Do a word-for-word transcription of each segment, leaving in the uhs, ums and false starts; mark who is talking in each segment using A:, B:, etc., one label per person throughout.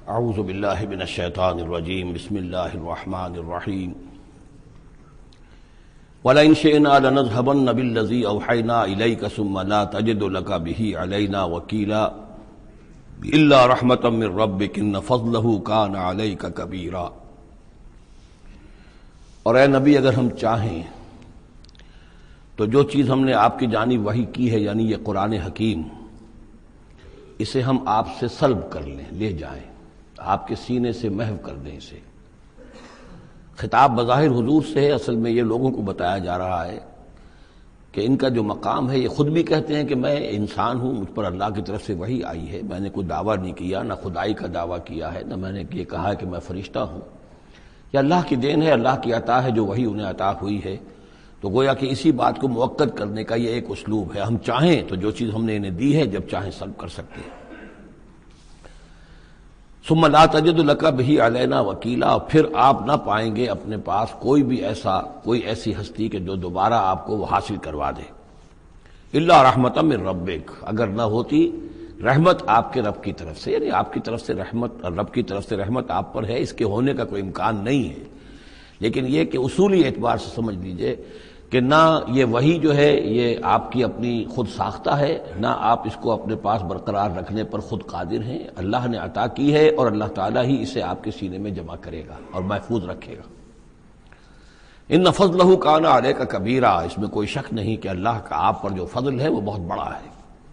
A: اعوذ باللہ من الشیطان الرجیم بسم اللہ الرحمن الرحیم وَلَئِن شِئْنَا لَنَذْهَبَنَّ بِالَّذِي أَوْحَيْنَا إِلَيْكَ ثُمَّ لَا تَجِدُ لَكَ بِهِ عَلَيْنَا وَكِيلًا إِلَّا رَحْمَةً مِّن رَّبِّكَ إِنَّ فَضْلَهُ كَانَ عَلَيْكَ كَبِيرًا۔ اور اے نبی اگر ہم چاہیں تو جو چیز ہم نے آپ کی جانب وحی کی ہے، یعنی یہ قرآن حکیم، اسے ہم آپ سے سلب کر لیں، لے جائیں، آپ کے سینے سے محو کر دیں اسے۔ خطاب بظاہر حضور سے ہے، اصل میں یہ لوگوں کو بتایا جا رہا ہے کہ ان کا جو مقام ہے، یہ خود بھی کہتے ہیں کہ میں انسان ہوں، مجھ پر اللہ کی طرف سے وحی آئی ہے، میں نے کوئی دعویٰ نہیں کیا، نہ خدائی کا دعویٰ کیا ہے، نہ میں نے یہ کہا ہے کہ میں فرشتہ ہوں، یہ اللہ کی دین ہے، اللہ کی عطا ہے جو وحی انہیں عطا ہوئی ہے۔ تو گویا کہ اسی بات کو مؤکد کرنے کا یہ ایک اسلوب ہے، ہم چاہیں تو جو چیز ہم نے انہیں دی ہے جب چاہیں سلب کر سکتے ہیں۔ ثم لا تجد لک بہ علینا وکیلا، پھر آپ نہ پائیں گے اپنے پاس کوئی بھی ایسا کوئی ایسی ہستی کہ جو دوبارہ آپ کو وہ حاصل کروا دے۔ الا رحمۃ من ربک، اگر نہ ہوتی رحمت آپ کے رب کی طرف سے، یعنی آپ کی طرف سے رحمت، رب کی طرف سے رحمت آپ پر ہے، اس کے ہونے کا کوئی امکان نہیں ہے، لیکن یہ کہ اصولی اعتبار سے سمجھ لیجئے کہ نہ یہ وحی جو ہے یہ آپ کی اپنی خود ساختہ ہے، نہ آپ اس کو اپنے پاس برقرار رکھنے پر خود قادر ہیں، اللہ نے عطا کی ہے اور اللہ تعالیٰ ہی اسے آپ کے سینے میں جمع کرے گا اور محفوظ رکھے گا۔ ان فضلہ کان علیک کبیرا، اس میں کوئی شک نہیں کہ اللہ کا آپ پر جو فضل ہے وہ بہت بڑا ہے۔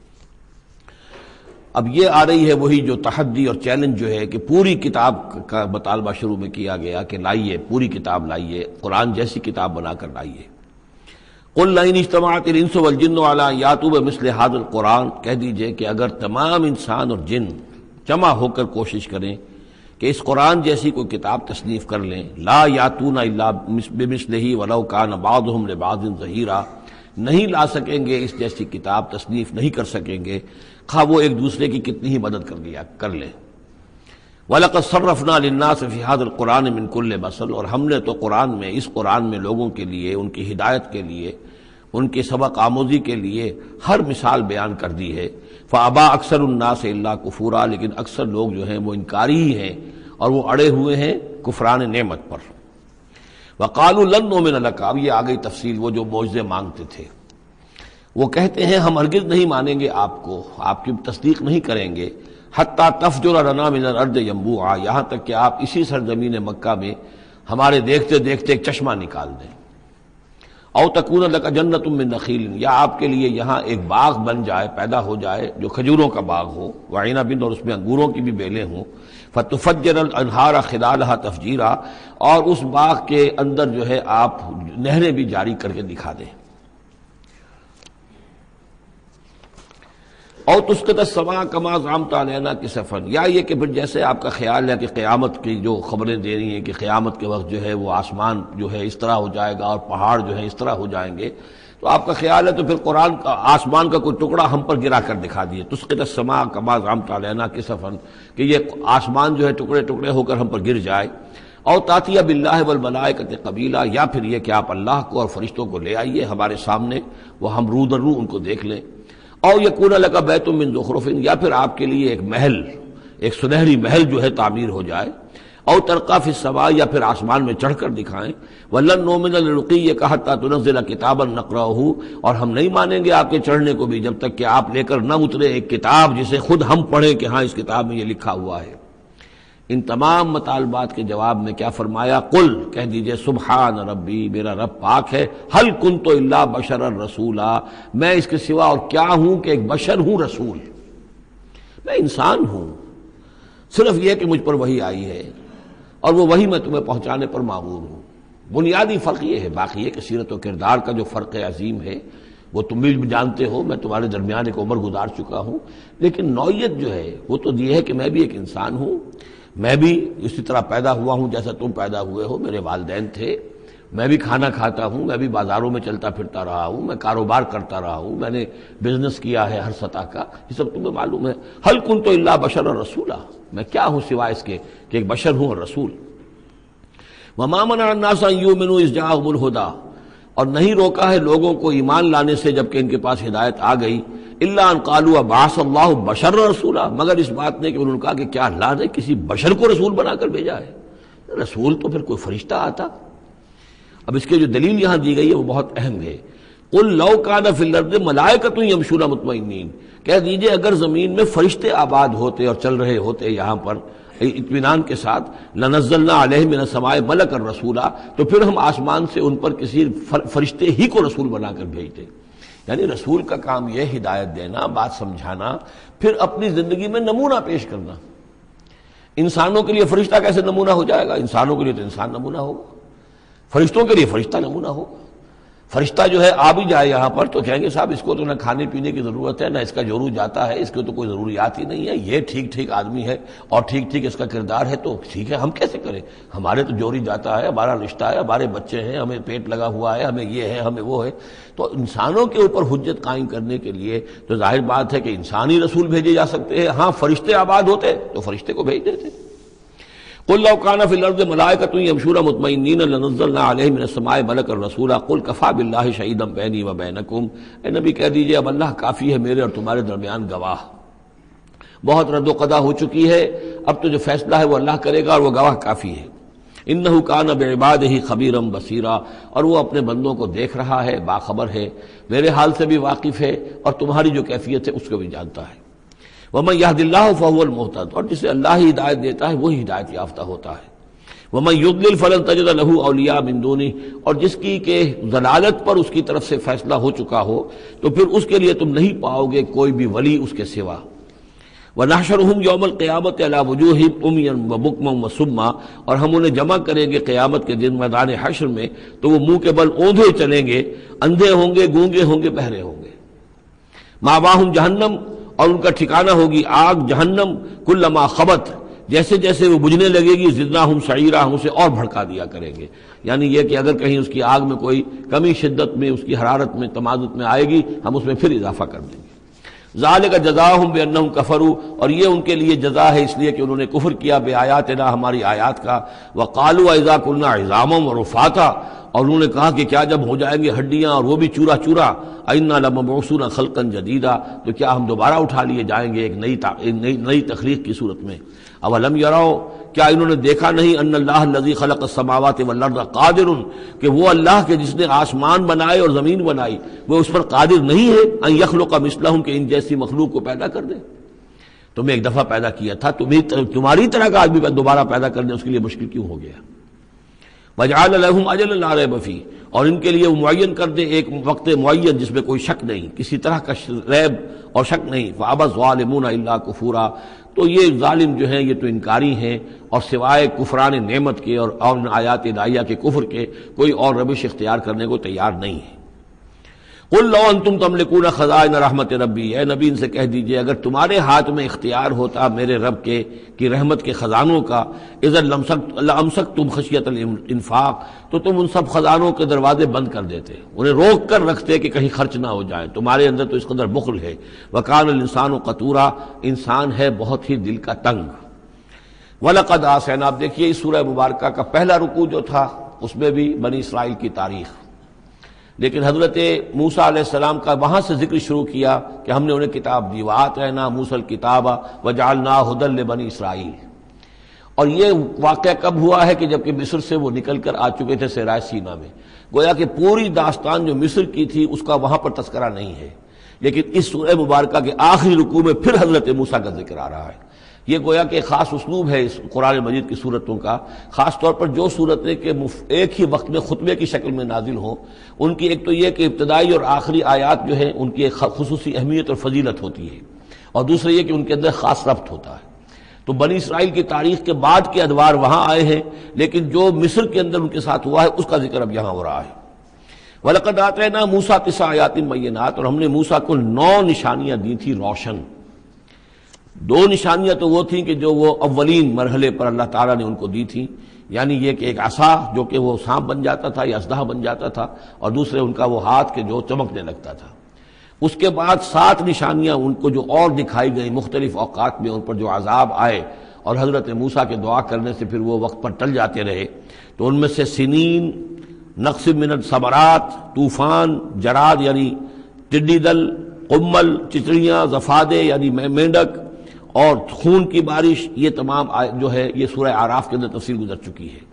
A: اب یہ آ رہی ہے وہی جو تحدی اور چیلنج جو ہے کہ پوری کتاب کا مطالبہ شروع میں کیا گیا کہ لائیے، پوری کتاب لائیے، قرآن جیسی کتاب بنا کر لائیے۔ قل لئن اجتمعت الانس والجن علی ان یاتوا بمثل ھذا القرآن، کہہ دیجئے کہ اگر تمام انسان اور جن جمع ہو کر کوشش کریں کہ اس قرآن جیسی کوئی کتاب تصنیف کر لیں، لا یاتون الا بمثلہ ولو کان بعضهم لبعض ظہیرا، نہیں لا سکیں گے اس جیسی کتاب، تصنیف نہیں کر سکیں گے، خواہ وہ ایک دوسرے کی کتنی ہی مدد کر لیا کر لیں۔ وَلَقَدْ صَرَّفْنَا لِلنَّاسِ فِي هَذَا الْقُرْآنِ مِنْ كُلِّ مَثَلٍ، اور ہم نے تو قرآن میں، اس قرآن میں لوگوں کے لیے، ان کی ہدایت کے لیے، ان کی سبق آموزی کے لیے ہر مثال بیان کر دی ہے۔ فَأَبَىٰ أَكْثَرُ النَّاسِ إِلَّا كُفُورًا، لیکن اکثر لوگ جو ہیں وہ انکاری ہی ہیں اور وہ اڑے ہوئے ہیں کفران نعمت پر۔ وَقَالُوا لَن نُّؤْمِنَ لَكَ، اب یہ آ گئی تفصیل، وہ جو معجزے مانگتے تھے، وہ کہتے ہیں ہم ہرگز نہیں مانیں گے آپ کو، آپ کی تصدیق نہیں کریں گے، حتیٰ تفجر لنا من الارض ینبوعا، یہاں تک کہ آپ اسی سرزمین مکہ میں ہمارے دیکھتے دیکھتے ایک چشمہ نکال دیں۔ او تکون لک جنت من نخیل، یا آپ کے لیے یہاں ایک باغ بن جائے، پیدا ہو جائے جو کھجوروں کا باغ ہو، وعنب، اور اس میں انگوروں کی بھی بیلیں ہوں، فتفجر الانہار خلالھا تفجیرا، اور اس باغ کے اندر جو ہے آپ نہریں بھی جاری کر کے دکھا دیں۔ او تسقط السماء کما زعمت علینا کسفا، یا یہ کہ پھر جیسے آپ کا خیال ہے کہ قیامت کی جو خبریں دے رہی ہیں کہ قیامت کے وقت جو ہے وہ آسمان جو ہے اس طرح ہو جائے گا اور پہاڑ جو ہے اس طرح ہو جائیں گے، تو آپ کا خیال ہے تو پھر قرآن کا آسمان کا کوئی ٹکڑا ہم پر گرا کر دکھا دیے، تسقط السماء کما زعمت علینا کسفا، کہ یہ آسمان جو ہے ٹکڑے ٹکڑے ہو کر ہم پر گر جائے۔ او تاتیہ باللہ والملائکۃ قبیلا، یا پھر یہ کہ آپ اللہ کو اور فرشتوں کو لے آئیے ہمارے سامنے، وہ ہم رو در رو ان کو دیکھ لیں۔ او یکون لک بیت من زخرف، یا پھر آپ کے لیے ایک محل، ایک سنہری محل جو ہے تعمیر ہو جائے۔ او ترقی فی السماء، یا پھر آسمان میں چڑھ کر دکھائیں۔ ولن نؤمن لرقیک حتی تنزل کتابا نقرأہ، اور ہم نہیں مانیں گے آپ کے چڑھنے کو بھی جب تک کہ آپ لے کر نہ اترے ایک کتاب جسے خود ہم پڑھیں کہ ہاں اس کتاب میں یہ لکھا ہوا ہے۔ ان تمام مطالبات کے جواب میں کیا فرمایا؟ قل، کہہ دیجئے سبحان ربی، میرا رب پاک ہے، هل كنت الا بشرا رسولا، میں اس کے سوا اور کیا ہوں کہ ایک بشر ہوں، رسول، میں انسان ہوں، صرف یہ کہ مجھ پر وحی آئی ہے اور وہ وحی میں تمہیں پہنچانے پر مامور ہوں۔ بنیادی فرق یہ ہے، باقی یہ کہ سیرت و کردار کا جو فرق عظیم ہے وہ تم بھی جانتے ہو، میں تمہارے درمیان ایک عمر گزار چکا ہوں، لیکن نوعیت جو ہے وہ تو یہ ہے کہ میں بھی ایک انسان ہوں، میں بھی اسی طرح پیدا ہوا ہوں جیسا تم پیدا ہوئے ہو، میرے والدین تھے، میں بھی کھانا کھاتا ہوں، میں بھی بازاروں میں چلتا پھرتا رہا ہوں، میں کاروبار کرتا رہا ہوں، میں نے بزنس کیا ہے ہر سطح کا، یہ سب تمہیں معلوم ہے۔ هل كنت الا بشرا رسولا، میں کیا ہوں سوائے اس کے کہ ایک بشر ہوں اور رسول۔ وما منع الناس ان يؤمنوا اذ جاءهم الهدى، اور نہیں روکا ہے لوگوں کو ایمان لانے سے جبکہ ان کے پاس ہدایت آ گئی، الا ان قالوا بعث اللہ بشر رسولا، مگر اس بات نے کہ انہوں نے کہا کہ کیا اللہ نے کسی بشر کو رسول بنا کر بھیجا ہے؟ رسول تو پھر کوئی فرشتہ آتا۔ اب اس کے جو دلیل یہاں دی گئی ہے وہ بہت اہم ہے۔ قل لو کان فی الارض ملائکۃ یمشون مطمئنین، کہہ دیجئے اگر زمین میں فرشتے آباد ہوتے اور چل رہے ہوتے یہاں پر اطمینان کے ساتھ، لنزلنا علیہم من السماء ملکا رسولا، تو پھر ہم آسمان سے ان پر کسی فرشتے ہی کو رسول بنا کر بھیجتے۔ یعنی رسول کا کام یہ ہدایت دینا، بات سمجھانا، پھر اپنی زندگی میں نمونہ پیش کرنا۔ انسانوں کے لیے فرشتہ کیسے نمونہ ہو جائے گا؟ انسانوں کے لیے تو انسان نمونہ ہوگا، فرشتوں کے لیے فرشتہ نمونہ ہوگا۔ فرشتہ جو ہے آ بھی جائے یہاں پر تو کہیں گے صاحب اس کو تو نہ کھانے پینے کی ضرورت ہے، نہ اس کا جورو جاتا ہے، اس کو تو کوئی ضروریات ہی نہیں ہے، یہ ٹھیک ٹھیک آدمی ہے اور ٹھیک ٹھیک اس کا کردار ہے، تو ٹھیک ہے ہم کیسے کریں؟ ہمارے تو جوری جاتا ہے، ہمارا رشتہ ہے، ہمارے بچے ہیں، ہمیں پیٹ لگا ہوا ہے، ہمیں یہ ہے، ہمیں وہ ہے۔ تو انسانوں کے اوپر حجت قائم کرنے کے لیے تو ظاہر بات ہے کہ انسانی رسول بھیجے جا سکتے ہیں۔ ہاں فرشتے آباد ہوتے تو فرشتے کو بھیج دیتے۔ قل لو کان فی الارض ملائکۃ یمشون مطمئنین لنزلنا علیہم من السماء ملکا رسولا قل کفی باللہ شہیدا بینی و بینکم، اے نبی کہہ دیجئے اب اللہ کافی ہے میرے اور تمہارے درمیان گواہ۔ بہت رد و قضا ہو چکی ہے، اب تو جو فیصلہ ہے وہ اللہ کرے گا اور وہ گواہ کافی ہے۔ انہ کان بعبادہ خبیرا بصیرا، اور وہ اپنے بندوں کو دیکھ رہا ہے، باخبر ہے، میرے حال سے بھی واقف ہے اور تمہاری جو کیفیت ہے اس کو بھی جانتا ہے۔ وَمَن يَهْدِ اللَّهُ فَهُوَ الْمُهْتَدِ، اور جسے اللہ ہی ہدایت دیتا ہے وہی ہدایت یافتہ ہوتا ہے۔ وَمَن يُضْلِلْ فَلَن تَجِدَ لَهُ أَوْلِيَاءَ مِن دُونِهِ، اور جس کی کہ ضلالت پر اس کی طرف سے فیصلہ ہو چکا ہو تو پھر اس کے لیے تم نہیں پاؤ گے کوئی بھی ولی اس کے سوا۔ وَنَحْشُرُهُمْ يَوْمَ الْقِيَامَةِ عَلَىٰ وُجُوهِهِمْ عُمْيًا وَبُكْمًا وَصُمًّا، اور ہم انہیں جمع کریں گے قیامت کے دن میدان حشر میں تو وہ منہ کے بل اوندھے چلیں گے، اندھے ہوں گے، گونگے ہوں گے، بہرے ہوں گے۔ مَأْوَاهُمْ جَهَنَّمُ، اور ان کا ٹھکانہ ہوگی آگ جہنم، کلما خبت، جیسے جیسے وہ بجھنے لگے گی زدناہم سعیرا، ہم اسے اور بھڑکا دیا کریں گے۔ یعنی یہ کہ اگر کہیں اس کی آگ میں کوئی کمی شدت میں، اس کی حرارت میں، تمادت میں آئے گی، ہم اس میں پھر اضافہ کر دیں گے۔ ذالک جزاؤہم بانہم کفروا، اور یہ ان کے لیے جزا ہے اس لیے کہ انہوں نے کفر کیا بے آیاتنا، ہماری آیات کا۔ وقالوا اذا كنا عظاما ورفاتا، اور انہوں نے کہا کہ کیا جب ہو جائیں گے ہڈیاں اور وہ بھی چورا چورا، انا لمبعوثون خلقا جدیدا، تو کیا ہم دوبارہ اٹھا لیے جائیں گے ایک نئی نئی نئی تخلیق کی صورت میں۔ اولم یروا، کیا انہوں نے دیکھا نہیں ان اللہ الذی خلق السماوات والارض قادر، کہ وہ اللہ کے جس نے آسمان بنائے اور زمین بنائی وہ اس پر قادر نہیں ہے ان یخلق مثلہم، کہ ان جیسی مخلوق کو پیدا کر دے۔ تمہیں ایک دفعہ پیدا کیا تھا، تمہیں تمہاری طرح کا آدمی دوبارہ پیدا کرنے اس کے لیے مشکل کیوں ہو گیا؟ وَجَعَلَ لَهُمْ أَجَلًا لَا رَيْبَ فِيهِ، اور ان کے لیے وہ معین کر دے ایک وقت معین جس میں کوئی شک نہیں، کسی طرح کا ریب اور شک نہیں۔ فَأَبَى الظَّالِمُونَ إِلَّا كُفُورًا، تو یہ ظالم جو ہیں یہ تو انکاری ہیں اور سوائے کفران نعمت کے اور اور آیات الہیہ کے کفر کے کوئی اور روش اختیار کرنے کو تیار نہیں ہے۔ قل لو انتم تملکون خزائن رحمت ربی، اے نبی ان سے کہہ دیجئے اگر تمہارے ہاتھ میں اختیار ہوتا میرے رب کے کی رحمت کے خزانوں کا، اذا لامسکتم خشیۃ الانفاق، تو تم ان سب خزانوں کے دروازے بند کر دیتے، انہیں روک کر رکھتے کہ کہیں خرچ نہ ہو جائے، تمہارے اندر تو اس قدر بخل ہے۔ وکان الانسان قتورا، انسان ہے بہت ہی دل کا تنگ۔ وَلَقَدْ آتَيْنَا، آپ دیکھیے اس سورہ مبارکہ کا پہلا رکوع جو تھا اس میں بھی بنی اسرائیل کی تاریخ، لیکن حضرت موسیٰ علیہ السلام کا وہاں سے ذکر شروع کیا کہ ہم نے انہیں کتاب دی، وَآتَيْنَا مُوسَى الْكِتَابَ وَجَعَلْنَاهُ هُدًى لِبَنِي اسرائیل۔ اور یہ واقعہ کب ہوا ہے کہ جبکہ مصر سے وہ نکل کر آ چکے تھے صحرائے سینا میں، گویا کہ پوری داستان جو مصر کی تھی اس کا وہاں پر تذکرہ نہیں ہے، لیکن اس سورہ مبارکہ کے آخری رکوع میں پھر حضرت موسیٰ کا ذکر آ رہا ہے۔ یہ گویا کہ خاص اسلوب ہے اس قرآن مجید کی صورتوں کا، خاص طور پر جو صورتیں کہ ایک ہی وقت میں خطبے کی شکل میں نازل ہوں، ان کی ایک تو یہ کہ ابتدائی اور آخری آیات جو ہیں ان کی ایک خصوصی اہمیت اور فضیلت ہوتی ہے، اور دوسرا یہ کہ ان کے اندر خاص ربط ہوتا ہے۔ تو بنی اسرائیل کی تاریخ کے بعد کے ادوار وہاں آئے ہیں، لیکن جو مصر کے اندر ان کے ساتھ ہوا ہے اس کا ذکر اب یہاں ہو رہا ہے۔ وَلَقَدْ آتَيْنَا مُوسَىٰ تِسْعَ آیَاتٍ بَيِّنَاتٍ، اور ہم نے موسیٰ کو نو نشانیاں دی تھی روشن۔ دو نشانیاں تو وہ تھیں کہ جو وہ اولین مرحلے پر اللہ تعالیٰ نے ان کو دی تھیں، یعنی یہ کہ ایک عصا جو کہ وہ سانپ بن جاتا تھا یا اسدہ بن جاتا تھا، اور دوسرے ان کا وہ ہاتھ کے جو چمکنے لگتا تھا۔ اس کے بعد سات نشانیاں ان کو جو اور دکھائی گئیں مختلف اوقات میں، ان پر جو عذاب آئے اور حضرت موسیٰ کے دعا کرنے سے پھر وہ وقت پر ٹل جاتے رہے، تو ان میں سے سنین، نقص من الثمرات، طوفان، جراد یعنی ٹڈی دل، قمل چچڑیاں، زفادے یعنی مینڈک، اور خون کی بارش، یہ تمام جو ہے یہ سورہ اعراف کے اندر تفصیل گزر چکی ہے۔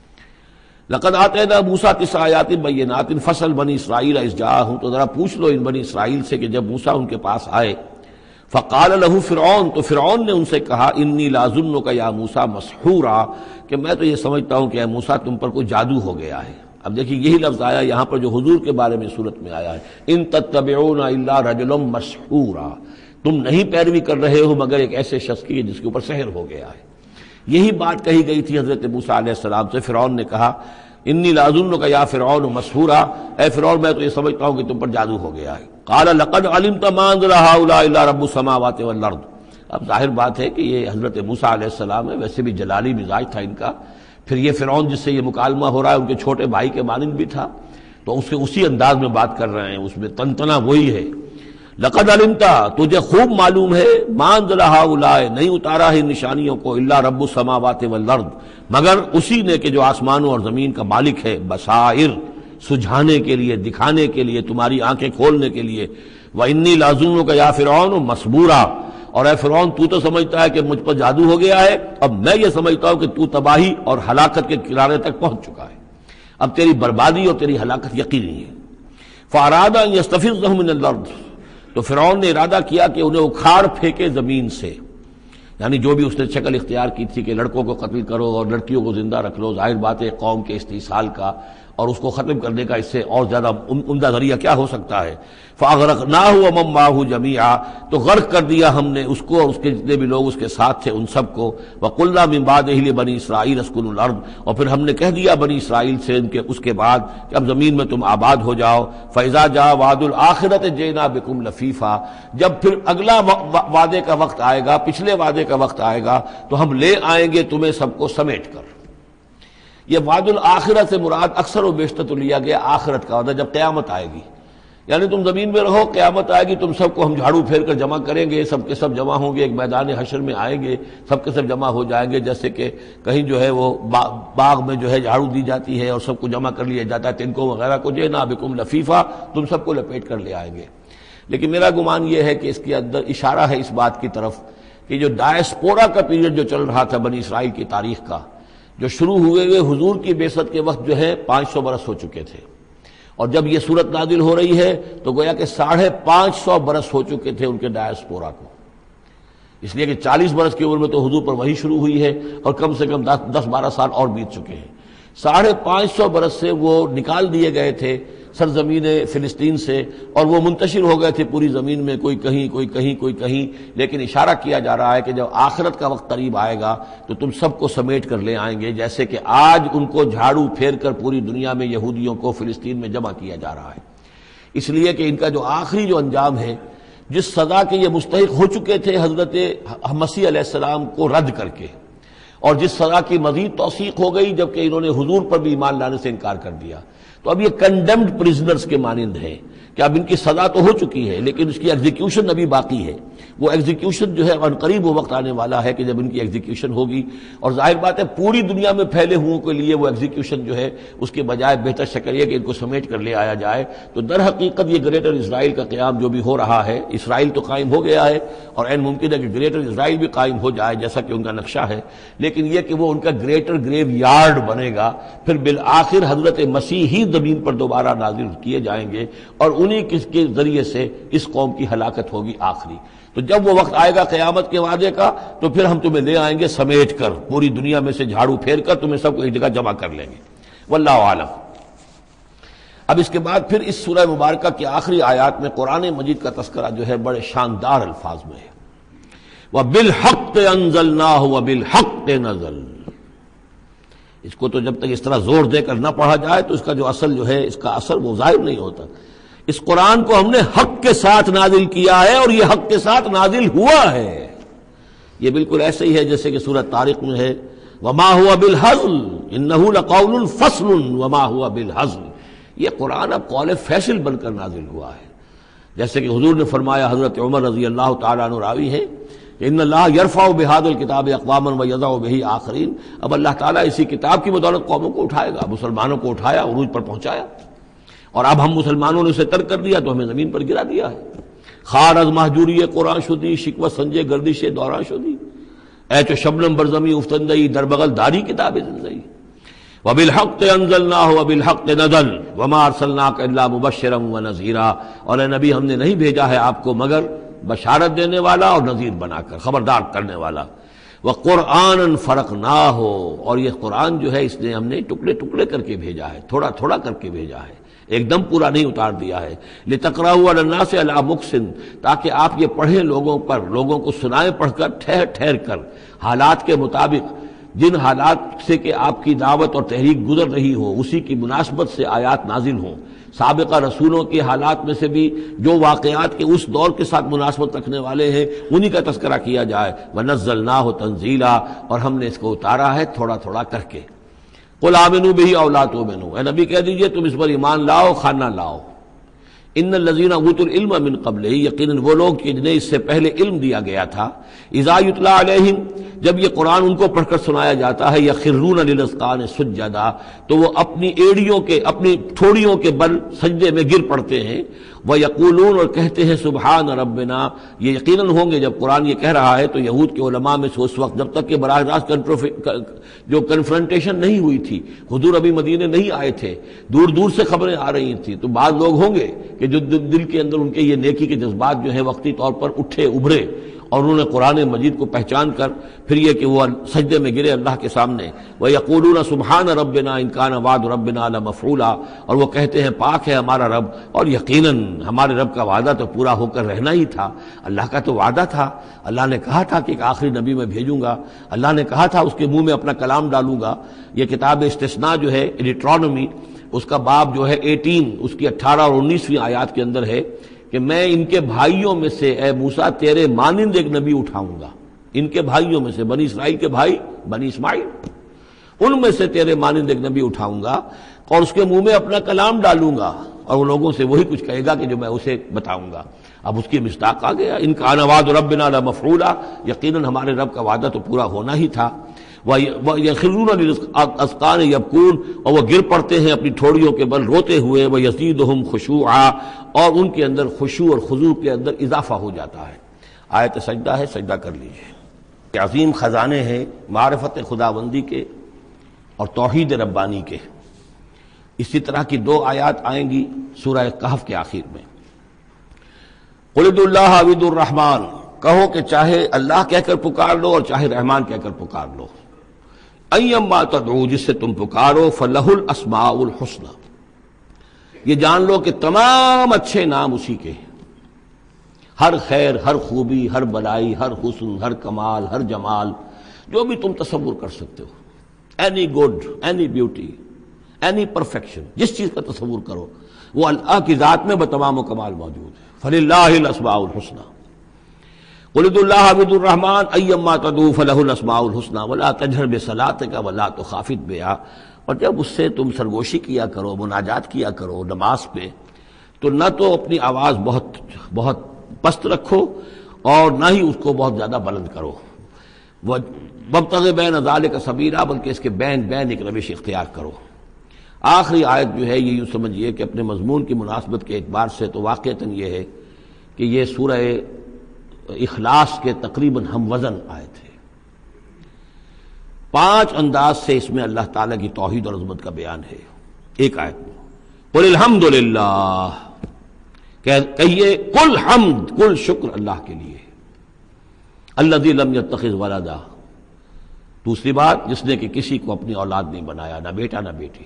A: لقد آتینا موسیٰ تسع آیات بینات فاسأل بنی اسرائیل اذ جاءہم، تو ذرا پوچھ لو ان بنی اسرائیل سے کہ جب موسیٰ ان کے پاس آئے، فقال له فرعون، تو فرعون نے ان سے کہا انی لاظنک یا موسیٰ مسحورا، کہ میں تو یہ سمجھتا ہوں کہ اے موسیٰ تم پر کوئی جادو ہو گیا ہے۔ اب دیکھیے یہی لفظ آیا یہاں پر جو حضور کے بارے میں صورت میں آیا ہے، ان تتبعون الا رجلا مسحورا، تم نہیں پیروی کر رہے ہو مگر ایک ایسے شخص کی جس کے اوپر سحر ہو گیا ہے۔ یہی بات کہی گئی تھی حضرت موسیٰ علیہ السلام سے۔ فرعون نے کہا انی لاظنک یا فرعون مسحورا، اے فرعون میں تو یہ سمجھتا ہوں کہ تم پر جادو ہو گیا ہے۔ قال لقد علمت ما انزل هؤلاء الا رب السماوات والارض، اب ظاہر بات ہے کہ یہ حضرت موسیٰ علیہ السلام ہے، ویسے بھی جلالی مزاج تھا ان کا، پھر یہ فرعون جس سے یہ مکالمہ ہو رہا ہے ان کے چھوٹے بھائی کے مانند بھی تھا، تو اس کے اسی انداز میں بات کر رہے ہیں، اس میں تنتنا وہی ہے۔ لقد علمت، تجھے خوب معلوم ہے، ما انزل هؤلاء، نہیں اتارا ہے نشانیوں کو، الا رب السماوات والارض، مگر اسی نے کہ جو آسمانوں اور زمین کا مالک ہے، بصائر، سجھانے کے لیے، دکھانے کے لیے، تمہاری آنکھیں کھولنے کے لیے۔ وَإِنِّي لَأَظُنُّكَ يَا فِرْعَوْنُ مَصْبُورًا، اور اے فرعون تو تو سمجھتا ہے کہ مجھ پر جادو ہو گیا ہے، اب میں یہ سمجھتا ہوں کہ تو تباہی اور ہلاکت کے کنارے تک پہنچ چکا ہے، اب تیری بربادی اور تیری ہلاکت یقینی ہے۔ فَأَرَادَ أَن يَسْتَفِزَّهُم مِّنَ الْأَرْضِ، تو فرعون نے ارادہ کیا کہ انہیں اکھاڑ پھینکے زمین سے، یعنی جو بھی اس نے شکل اختیار کی تھی کہ لڑکوں کو قتل کرو اور لڑکیوں کو زندہ رکھ لو، ظاہر بات ہے قوم کے استحصال کا اور اس کو ختم کرنے کا اس سے اور زیادہ عمدہ ذریعہ کیا ہو سکتا ہے۔ فَأَغْرَقْنَاهُ وَمَن مَّعَهُ جَمِيعًا، تو غرق کر دیا ہم نے اس کو اور اس کے جتنے بھی لوگ اس کے ساتھ تھے ان سب کو۔ وَقُلْنَا مِن بَعْدِهِ لِبَنِي إِسْرَائِيلَ اسْكُنُوا الْأَرْضَ، اور پھر ہم نے کہہ دیا بنی اسرائیل سے ان کے اس کے بعد کہ اب زمین میں تم آباد ہو جاؤ۔ فَإِذَا جَاءَ وَعْدُ الْآخِرَةِ جِئْنَا بِكُمْ لَفِيفًا، جب پھر اگلا وعدے کا وقت آئے گا، پچھلے وعدے کا وقت آئے گا تو ہم لے آئیں گے تمہیں سب کو سمیٹ کر۔ یہ وعد الآخرہ سے مراد اکثر و بیشتر تو لیا گیا آخرت کا وعدہ، جب قیامت آئے گی، یعنی تم زمین میں رہو، قیامت آئے گی، تم سب کو ہم جھاڑو پھیر کر جمع کریں گے، سب کے سب جمع ہوں گے، ایک میدان حشر میں آئیں گے، سب کے سب جمع ہو جائیں گے، جیسے کہ کہیں جو ہے وہ باغ میں جو ہے جھاڑو دی جاتی ہے اور سب کو جمع کر لیا جاتا ہے، تنکوں وغیرہ کو، جئنا بکم لفیفا، تم سب کو لپیٹ کر لے آئیں گے۔ لیکن میرا گمان یہ ہے کہ اس کے اندر اشارہ ہے اس بات کی طرف کہ جو ڈائسپورا کا پیریڈ جو چل رہا تھا بنی اسرائیل کی تاریخ کا، جو شروع ہوئے ہوئے حضور کی بعثت کے وقت جو ہے پانچ سو برس ہو چکے تھے، اور جب یہ صورت نازل ہو رہی ہے تو گویا کہ ساڑھے پانچ سو برس ہو چکے تھے ان کے ڈائسپورا کو، اس لیے کہ چالیس برس کی عمر میں تو حضور پر وحی شروع ہوئی ہے اور کم سے کم دس بارہ سال اور بیت چکے ہیں۔ ساڑھے پانچ سو برس سے وہ نکال دیے گئے تھے سرزمین فلسطین سے، اور وہ منتشر ہو گئے تھے پوری زمین میں، کوئی کہیں کوئی کہیں کوئی کہیں، لیکن اشارہ کیا جا رہا ہے کہ جب آخرت کا وقت قریب آئے گا تو تم سب کو سمیٹ کر لے آئیں گے، جیسے کہ آج ان کو جھاڑو پھیر کر پوری دنیا میں یہودیوں کو فلسطین میں جمع کیا جا رہا ہے۔ اس لیے کہ ان کا جو آخری جو انجام ہے، جس سزا کے یہ مستحق ہو چکے تھے حضرت مسیح علیہ السلام کو رد کر کے، اور جس سزا کی مزید توثیق ہو گئی جبکہ انہوں نے حضور پر بھی ایمان لانے سے انکار کر دیا، تو اب یہ کنڈیمڈ پرزنرز کے مانند ہے کہ اب ان کی سزا تو ہو چکی ہے لیکن اس کی ایگزیکیوشن ابھی باقی ہے۔ وہ ایگزیکیوشن جو ہے ان قریب وہ وقت آنے والا ہے کہ جب ان کی ایگزیکیوشن ہوگی، اور ظاہر بات ہے پوری دنیا میں پھیلے ہوئوں کے لیے وہ ایگزیکیوشن جو ہے اس کے بجائے بہتر شکل یہ کہ ان کو سمیٹ کر لے آیا جائے۔ تو در حقیقت یہ گریٹر اسرائیل کا قیام جو بھی ہو رہا ہے، اسرائیل تو قائم ہو گیا ہے اور عین ممکن ہے کہ گریٹر اسرائیل بھی قائم ہو جائے جیسا کہ ان کا نقشہ ہے، لیکن یہ کہ وہ ان کا گریٹر گریو یارڈ بنے گا، پھر بالآخر حضرت مسیح ہی زمین پر دوبارہ نازل کیے جائیں گے اور انہی کے ذریعے سے اس قوم کی ہلاکت ہوگی آخری۔ تو جب وہ وقت آئے گا قیامت کے وعدے کا تو پھر ہم تمہیں لے آئیں گے سمیٹ کر، پوری دنیا میں سے جھاڑو پھیر کر تمہیں سب کو ایک جگہ جمع کر لیں گے۔ واللہ عالم۔ اب اس کے بعد پھر اس سورہ مبارکہ کی آخری آیات میں قرآن مجید کا تذکرہ جو ہے بڑے شاندار الفاظ میں ہے، وَبِالْحَقِّ أَنزَلْنَاهُ وَبِالْحَقِّ نَزَلَ۔ اس کو تو جب تک اس طرح زور دے کر نہ پڑھا جائے تو اس کا جو اصل جو ہے اس کا اثر وہ ظاہر نہیں ہوتا۔ اس قرآن کو ہم نے حق کے ساتھ نازل کیا ہے اور یہ حق کے ساتھ نازل ہوا ہے۔ یہ بالکل ایسے ہی ہے جیسے کہ سورۃ طارق میں ہے وما هو بالهزل انه لقول فصل وما هو بالهزل۔ یہ قرآن اب قول فیصل بن کر نازل ہوا ہے، جیسے کہ حضور نے فرمایا، حضرت عمر رضی اللہ تعالیٰ عنہ راوی ہے، ان اللہ یرفع بهذا الکتاب اقواما ویضع به آخرین۔ اب اللہ تعالیٰ اسی کتاب کی بدولت قوموں کو اٹھائے گا، مسلمانوں کو اٹھایا، عروج پر پہنچایا، اور اب ہم مسلمانوں نے اسے ترک کر دیا تو ہمیں زمین پر گرا دیا ہے۔ خار از محجوری قرآن شدی، شکوہ سنجے گردش دوران شدی، اے چو شبنم برزمی افتندئی، در بغل داری کتاب زندگی، وبالحق انزلناہ وبالحق نزل وما ارسلناک الا مبشرا ونذیرا، اور اے نبی ہم نے نہیں بھیجا ہے آپ کو مگر بشارت دینے والا اور نذیر بنا کر، خبردار کرنے والا۔ وقرآنا فرقناہ، اور یہ قرآن جو ہے اس نے ہم نے ٹکڑے ٹکڑے کر کے بھیجا ہے، تھوڑا تھوڑا کر کے بھیجا ہے، ایک دم پورا نہیں اتار دیا ہے۔ لتقرأوا علی الناس علی مکث، تاکہ آپ یہ پڑھیں لوگوں پر، لوگوں کو سنائیں پڑھ کر ٹھہر ٹھہر کر، حالات کے مطابق، جن حالات سے کہ آپ کی دعوت اور تحریک گزر رہی ہو اسی کی مناسبت سے آیات نازل ہوں۔ سابقہ رسولوں کے حالات میں سے بھی جو واقعات کے اس دور کے ساتھ مناسبت رکھنے والے ہیں انہی کا تذکرہ کیا جائے۔ وَنَزَّلْنَاهُ تَنزِيلًا، اور ہم نے اس کو اتارا ہے تھوڑا تھوڑا کر کے۔ قُلْ آمِنُوا بِهِ أَوْ لَا تُؤْمِنُوا، اے نبی کہہ دیجئے تم اس پر ایمان لاؤ خواہ نہ لاؤ۔ ان الذین اوتوا العلم من قبلہ، یقیناً وہ لوگ کہ جنہیں اس سے پہلے علم دیا گیا تھا، اذا یتلی علیہم، جب یہ قرآن ان کو پڑھ کر سنایا جاتا ہے، یخرون للاذقان سجدا، تو وہ اپنی ایڑیوں کے، اپنی ٹھوڑیوں کے بل سجدے میں گر پڑتے ہیں۔ ویقولون، اور کہتے ہیں سبحان ربنا، یہ یقیناً ہوں گے جب قرآن یہ کہہ رہا ہے تو یہود کے علماء میں سے اس وقت جب تک کہ براہ راست جو کنفرنٹیشن نہیں ہوئی تھی، حضور ابھی مدینے نہیں آئے تھے، دور دور سے خبریں آ رہی تھیں، تو بعض لوگ ہوں گے کہ جو دل کے اندر ان کے یہ نیکی کے جذبات جو ہیں وقتی طور پر اٹھے ابھرے، اور انہوں نے قرآن مجید کو پہچان کر پھر یہ کہ وہ سجدے میں گرے اللہ کے سامنے۔ وَيَقُولُونَ سُبْحَانَ رَبِّنَا إِن كَانَ وَعْدُ رَبِّنَا لَمَفْعُولًا، اور وہ کہتے ہیں پاک ہے ہمارا رب، اور یقیناً ہمارے رب کا وعدہ تو پورا ہو کر رہنا ہی تھا۔ اللہ کا تو وعدہ تھا، اللہ نے کہا تھا کہ ایک آخری نبی میں بھیجوں گا، اللہ نے کہا تھا اس کے منہ میں اپنا کلام ڈالوں گا۔ یہ کتاب استثناء جو ہے ڈیٹرانومی، اس کا باب جو ہے اٹھارہ، اس کی اٹھارہ اور انیسویں آیات کے اندر ہے کہ میں ان کے بھائیوں میں سے اے موسیٰ تیرے مانند ایک نبی اٹھاؤں گا، ان کے بھائیوں میں سے، بنی اسرائیل کے بھائی بنی اسماعیل، ان میں سے تیرے مانند ایک نبی اٹھاؤں گا اور اس کے منہ میں اپنا کلام ڈالوں گا، اور وہ لوگوں سے وہی کچھ کہے گا کہ جو میں اسے بتاؤں گا۔ اب اس کی مصداق آ گیا، ان کان وعد ربنا لمفعولا، یقیناً ہمارے رب کا وعدہ تو پورا ہونا ہی تھا۔ وَيَخِرُّونَ لِلْأَذْقَانِ يَبْكُونَ، اور وہ گر پڑتے ہیں اپنی ٹھوڑیوں کے بل روتے ہوئے۔ وَيَزِيدُهُمْ خُشُوعًا، اور ان کے اندر خشوع اور خضوع کے اندر اضافہ ہو جاتا ہے۔ آیت سجدہ ہے، سجدہ کر لیجئے۔ عظیم خزانے ہیں معرفت خداوندی کے اور توحید ربانی کے۔ اسی طرح کی دو آیات آئیں گی سورہ کہف کے آخر میں۔ قُلِ ادعوا اللَّهَ أَوِ ادعوا الرَّحْمَٰنَ، کہو کہ چاہے اللہ کہہ کر پکار لو اور چاہے رحمان کہہ کر پکار لو۔ ایما تدعو، جس سے تم پکارو، فلہ الاسماء الحسنی، یہ جان لو کہ تمام اچھے نام اسی کے ہیں، ہر خیر، ہر خوبی، ہر بلائی، ہر حسن، ہر کمال، ہر جمال، جو بھی تم تصور کر سکتے ہو، any good, any beauty, any perfection, جس چیز کا تصور کرو وہ اللہ کی ذات میں بتمام و کمال موجود ہے۔ فللہ الاسماء الحسنی، قل ادعوا اللہ او ادعوا الرحمن ایما تدعوا فلہ الاسماء الحسنی ولا تجہر بصلاتک ولا تخافت بہا، اور جب اس سے تم سرگوشی کیا کرو، مناجات کیا کرو نماز پہ، تو نہ تو اپنی آواز بہت بہت پست رکھو اور نہ ہی اس کو بہت زیادہ بلند کرو۔ وابتغ بین ذلک سبیلا، بلکہ اس کے بین بین ایک روش اختیار کرو۔ آخری آیت جو ہے یہ یوں سمجھیے کہ اپنے مضمون کی مناسبت کے اعتبار سے تو واقعتاً یہ ہے کہ یہ سورہ اخلاص کے تقریباً ہم وزن آیت ہے۔ پانچ انداز سے اس میں اللہ تعالیٰ کی توحید اور عظمت کا بیان ہے ایک آیت میں۔ قل الحمد للہ، کہیے کل حمد، کل شکر اللہ کے لیے، الذی لم یتخذ ولدا، دوسری بات جس نے کہ کسی کو اپنی اولاد نہیں بنایا، نہ بیٹا نہ بیٹی،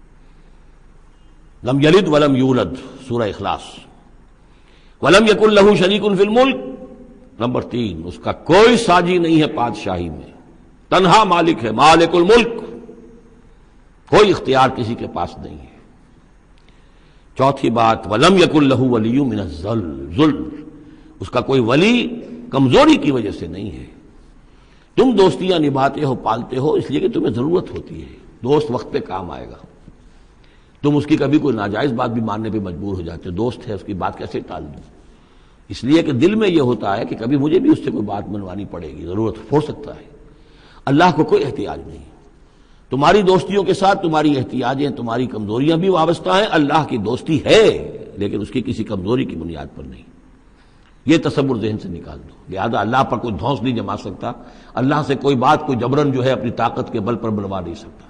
A: لم یلد ولم یولد، سورہ اخلاص۔ ولم یکن لہ شریک فی الملک، نمبر تین اس کا کوئی ساجی نہیں ہے بادشاہی میں، تنہا مالک ہے، مالک الملک، کوئی اختیار کسی کے پاس نہیں ہے۔ چوتھی بات ولم یکن لہ ولی من الذل، ذل، اس کا کوئی ولی کمزوری کی وجہ سے نہیں ہے۔ تم دوستیاں نبھاتے ہو، پالتے ہو اس لیے کہ تمہیں ضرورت ہوتی ہے، دوست وقت پہ کام آئے گا، تم اس کی کبھی کوئی ناجائز بات بھی ماننے پہ مجبور ہو جاتے ہو، دوست ہے اس کی بات کیسے ٹال دوں، اس لیے کہ دل میں یہ ہوتا ہے کہ کبھی مجھے بھی اس سے کوئی بات منوانی پڑے گی، ضرورت ہو سکتا ہے۔ اللہ کو کوئی احتیاج نہیں، تمہاری دوستیوں کے ساتھ تمہاری احتیاجیں، تمہاری کمزوریاں بھی وابستہ ہیں، اللہ کی دوستی ہے لیکن اس کی کسی کمزوری کی بنیاد پر نہیں۔ یہ تصور ذہن سے نکال دو. لہذا اللہ پر کوئی دھونس نہیں جما سکتا، اللہ سے کوئی بات کوئی جبرن جو ہے اپنی طاقت کے بل پر بنوا نہیں سکتا.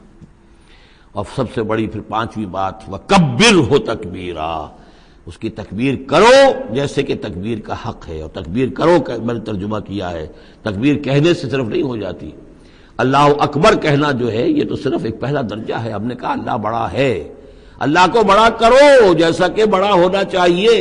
A: اور سب سے بڑی پھر پانچویں بات، وَكَبِّرْهُ تَكْبِيرًا، اس کی تکبیر کرو جیسے کہ تکبیر کا حق ہے. اور تکبیر کرو کا میں نے ترجمہ کیا ہے، تکبیر کہنے سے صرف نہیں ہو جاتی، اللہ اکبر کہنا جو ہے یہ تو صرف ایک پہلا درجہ ہے. ہم نے کہا اللہ بڑا ہے، اللہ کو بڑا کرو جیسا کہ بڑا ہونا چاہیے.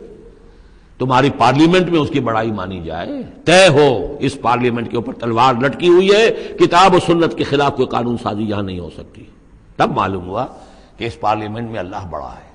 A: تمہاری پارلیمنٹ میں اس کی بڑائی مانی جائے، طے ہو اس پارلیمنٹ کے اوپر تلوار لٹکی ہوئی ہے، کتاب و سنت کے خلاف کوئی قانون سازی یہاں نہیں ہو سکتی. تب معلوم ہوا کہ اس پارلیمنٹ میں اللہ بڑا ہے.